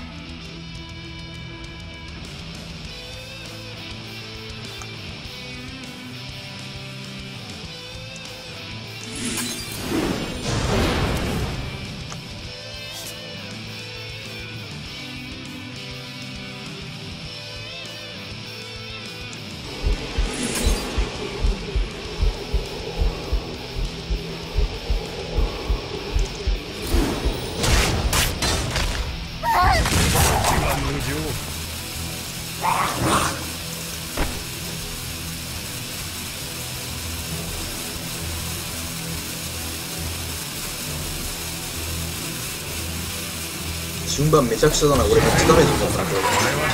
順番めちゃくちゃだな。俺めっちゃダメージだったなこれ。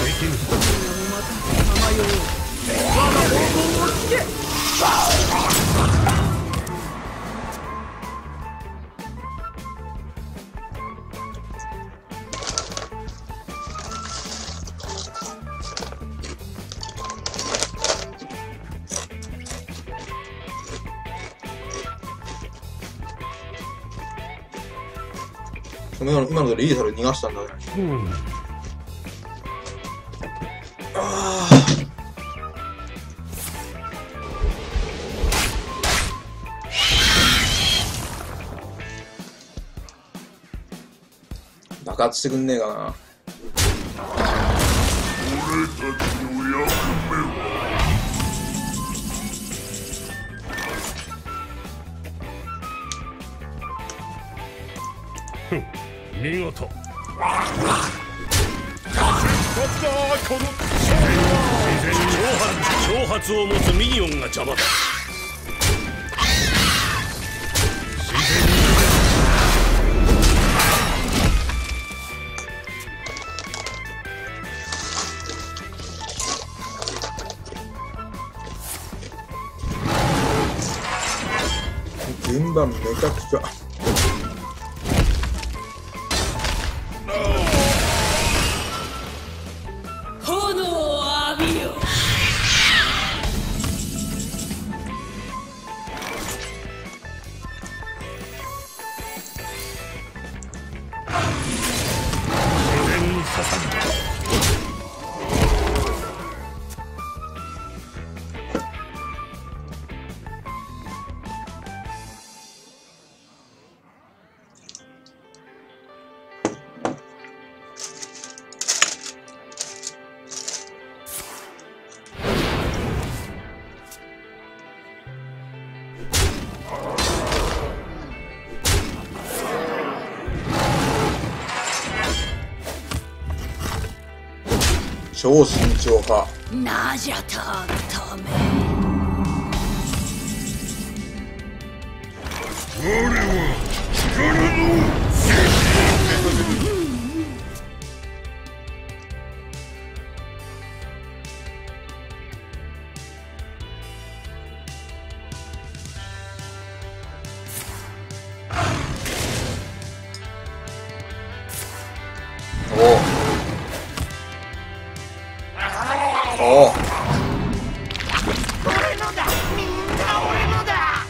今のでリーサル逃がしたんだね。あ爆発してくんねえかな。 俺たちの役目は見事。挑発を持つミニオンが邪魔だ。自然に触順番めちゃくちゃ。 炎を浴びよ。 自然に捧ぐ。 超慎重派。 ナジャタのため。 我は力のおお。 俺のだ、みんな俺のだ。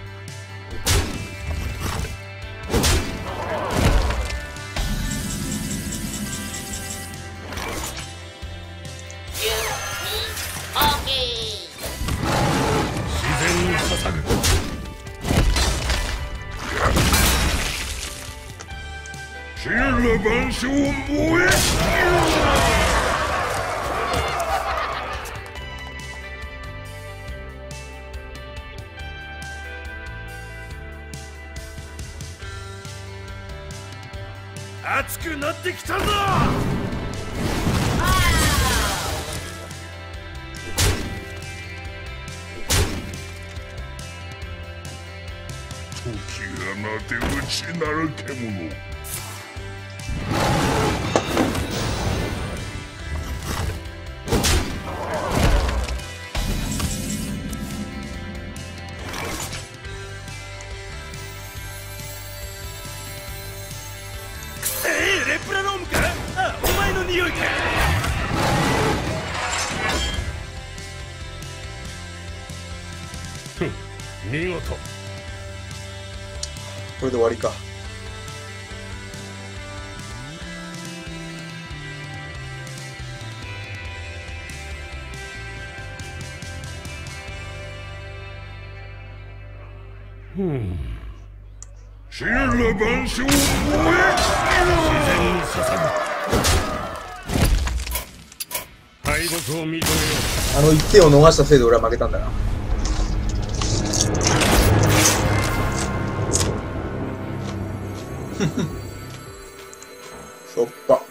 自然に捧ぐ。 神羅万象燃え。 熱くなってきたぞ。 解き放て内なる獣。 レプラノームか。あ、お前の匂いか。 見事。 これで終わりか。 神羅万象燃え。 自然に捧ぐ。敗北を認めよあの1点を逃したせいで俺は負けたんだな。しょっぱ。